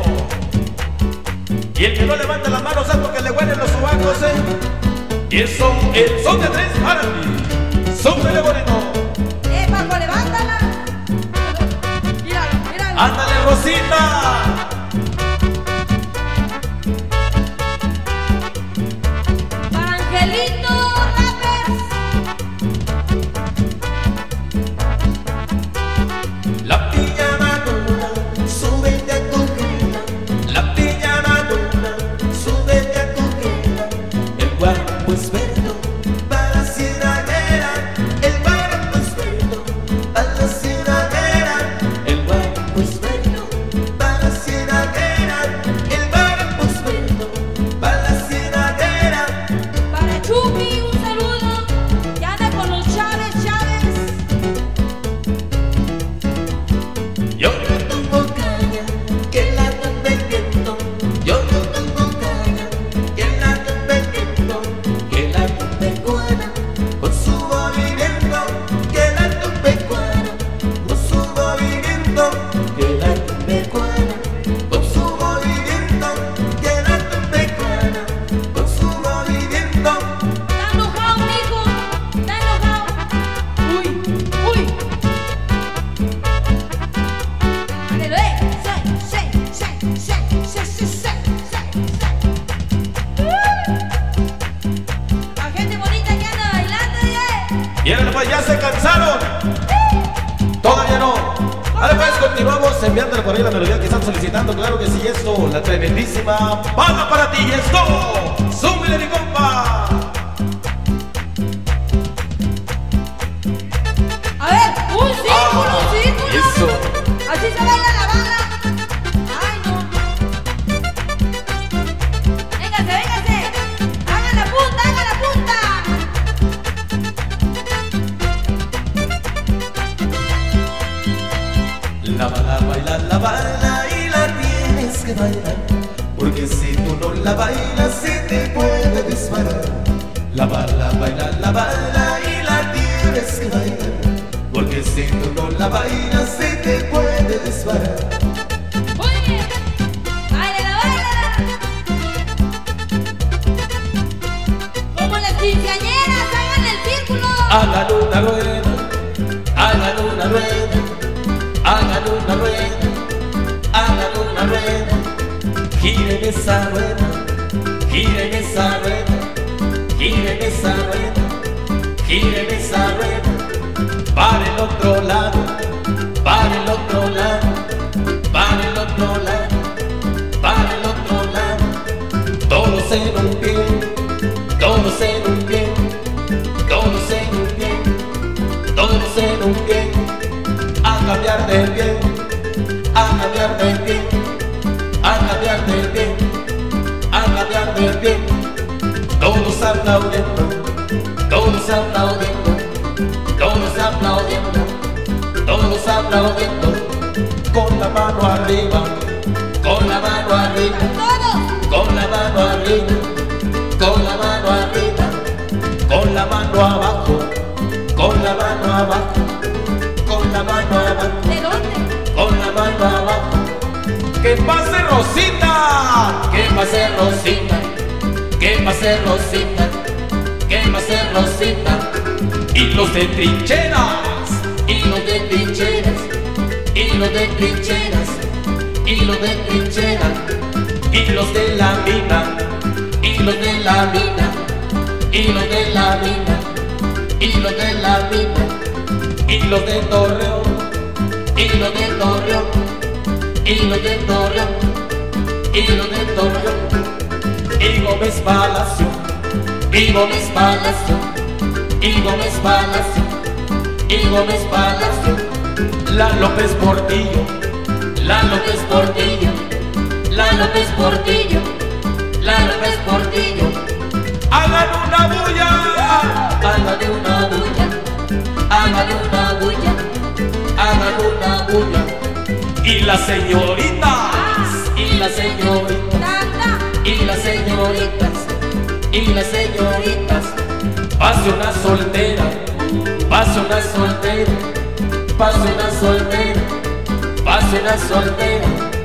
Y el que no levante las manos es porque le huelen los sobacos, eh. Y eso, el Son de Tres para mí. Son de bonito. Eh, Paco, levántala. Míralo, míralo. Ándale, Rosita. Para Angelito Rappers. La pijama dura, súbete a cogerla. La pijama dura, súbete a cogerla. El guapo esbelto para ciudadera. El guapo poner la melodía que están solicitando, claro que sí, esto, la tremendísima bala para ti, esto, súmele mi compa. A ver, un círculo, Ah, un círculo. eso. Así se baila la bala. Ay, no. Véngase, véngase. Hagan la punta, hagan la punta. La bala, baila la bala y la tienes que bailar, porque si tú no la bailas se te puede disparar. La bala, baila la bala y la tienes que bailar, porque si tú no la bailas se te puede disparar. Muy bien. Báilala, báilala. Como las quinceañeras, hagan el círculo. Hagan una rueda, hagan una rueda, hagan una rueda, hagan una rueda, giren esa rueda, giren esa rueda, giren esa rueda, giren esa rueda, para el otro lado, para el otro lado, para el otro lado, para el otro lado, todos en un pie, todos en un pie, todos en un pie, todos en un pie, a cambiar de pie, a cambiar de pie, a cambiar de pie, a cambiar de pie, todos aplaudiendo, todos aplaudiendo, todos aplaudiendo, todos aplaudiendo, con la mano arriba, con la mano arriba, con la mano arriba, con la mano arriba, con la mano abajo, con la mano abajo, con la mano abajo, ¿De dónde? con la mano abajo. ¡Que pase Rosita! ¡Que pase Rosita! ¡Que pase Rosita! ¡Que pase Rosita! Y los de trincheras, y los de trincheras, y los de trincheras, y los de trincheras, y los de la mina, y los de la mina, y los de la mina, y los de la mina, y los de Torreón, y los de Torreón, y los de Torreón, y los de Torreón, y Gómez Palacio, y Gómez Palacio, y Gómez Palacio, y Gómez Palacio, la López Portillo, la López Portillo, la López Portillo, la López Portillo, hagan una bulla, hagan una bulla, hagan una bulla, hagan una bulla, y las señoritas, y las señoritas, y las señoritas, y las señoritas, pase una soltera, pase una soltera, pase una soltera, pase una soltera,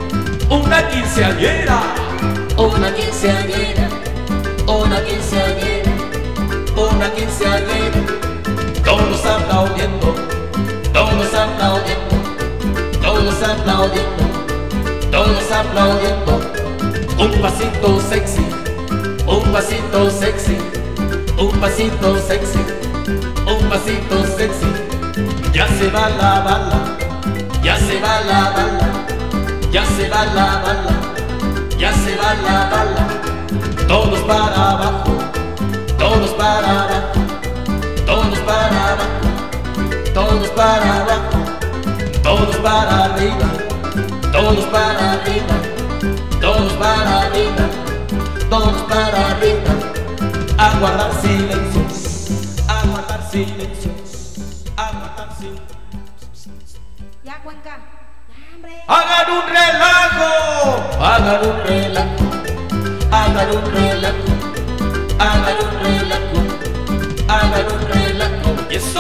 una quinceañera, una quinceañera, una quinceañera, una quinceañera, todos aplaudiendo, todos aplaudiendo, todos aplaudiendo, todos aplaudiendo, un pasito sexy, un pasito sexy, un pasito sexy, un pasito sexy, ya se va la bala, ya se va la bala, ya se va la bala, ya se va la bala, todos para abajo, todos para abajo, todos para abajo, todos para abajo, todos para arriba, todos para arriba, todos para arriba, todos para arriba, a guardar silencios, a guardar silencios, a guardar silencios. Ya, Cuenca. Ya, hombre. Hagan un relajo, hagan un relajo, hagan un relajo, hagan un relajo, hagan un relajo. Y eso,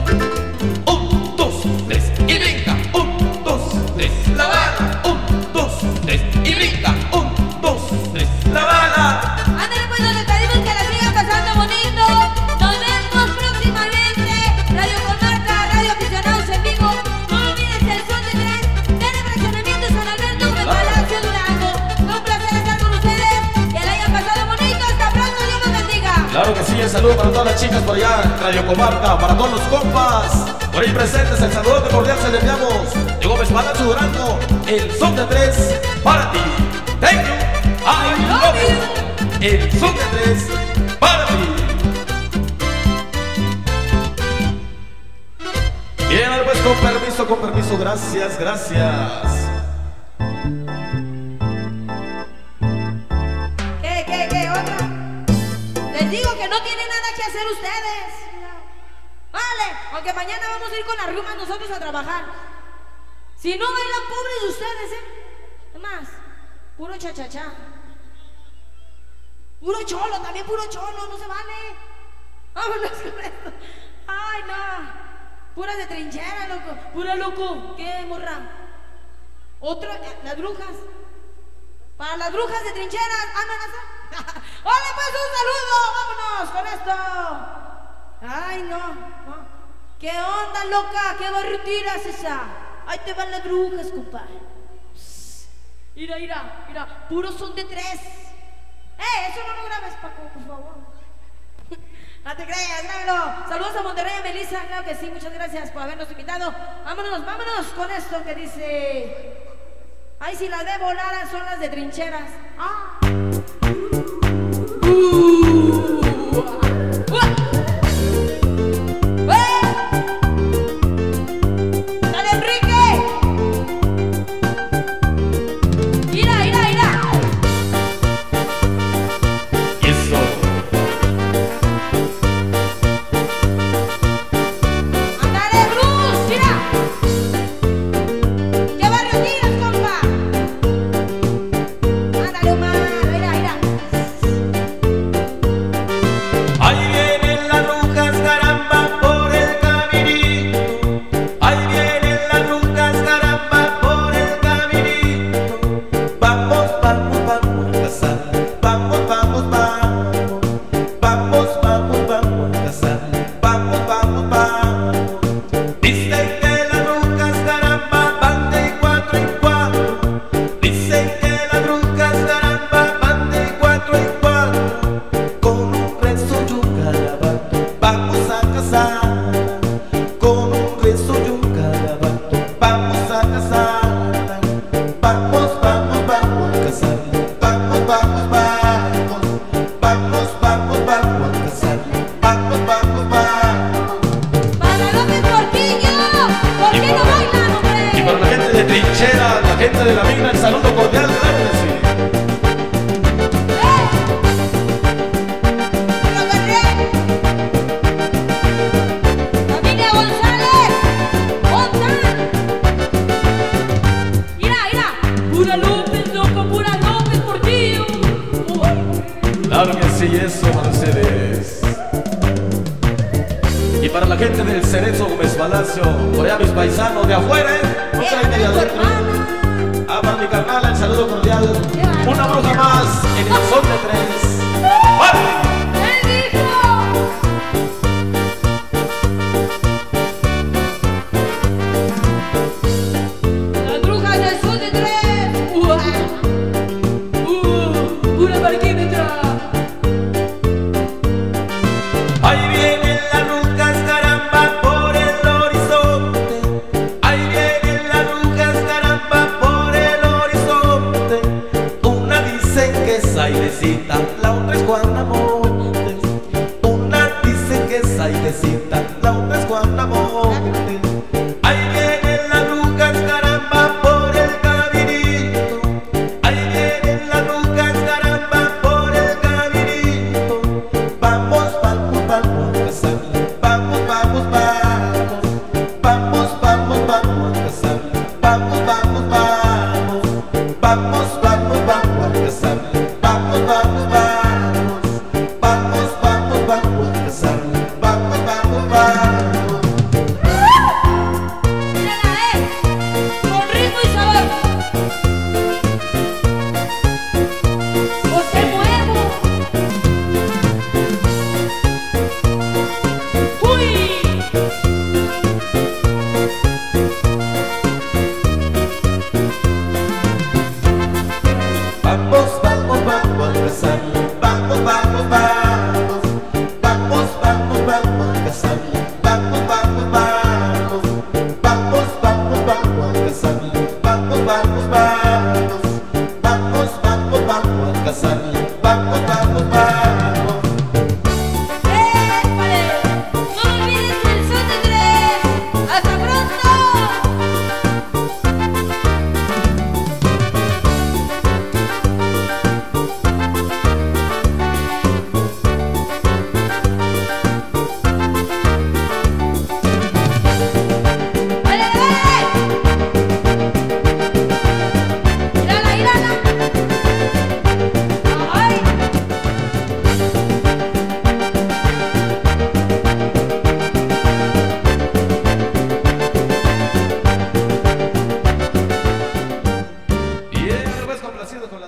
un, dos, tres, y brinca, un, dos, tres, la bala, un, dos, tres, y brinca, un, dos, tres, la bala. Ándale, pues nos despedimos, que la sigan pasando bonito. Nos vemos próximamente. Radio Comarca, Radio Aficionados en vivo. No olvides el Sol de Tres, de Fraccionamiento San Alberto, de Palacio Durango. Fue un placer estar con ustedes. Que la hayan pasado bonito. Hasta pronto, Dios los bendiga. Claro que sí, el saludo para todas las chicas por allá, Radio Comarca, para todos los compas. Por ahí presentes, el saludo cordial se le enviamos de Gómez Palacio Durango, el son de tres para ti. Thank you, I love you. El son de tres para ti. Bien, pues con permiso, con permiso, gracias, gracias. ¿Qué, qué, qué, otra? Les digo que no tienen nada que hacer ustedes. Vale, aunque mañana vamos a ir con las rumas nosotros a trabajar. Si no bailan, pobres de ustedes, ¿eh? Es más, puro chachachá. Puro cholo, también puro cholo, no se vale. Vámonos con esto. Ay, no. Puras de trinchera, loco. Pura loco. ¿Qué, morra? Otro, eh, las brujas. Para las brujas de trincheras, amenaza. ¡Ole, pues un saludo! ¡Vámonos con esto! Ay, no, no. ¿Qué onda, loca? ¿Qué barrutina es esa? Ahí te van las brujas, compadre. Mira, mira, mira. Puros son de tres. ¡Eh! Eso no lo grabes, Paco, por favor. No te creas, grábalo. Saludos a Monterrey, a Melissa. Claro que sí, muchas gracias por habernos invitado. Vámonos, vámonos con esto que dice... Ay, si las de volar son las de trincheras. Ah. Uh. Uh.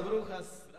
las brujas.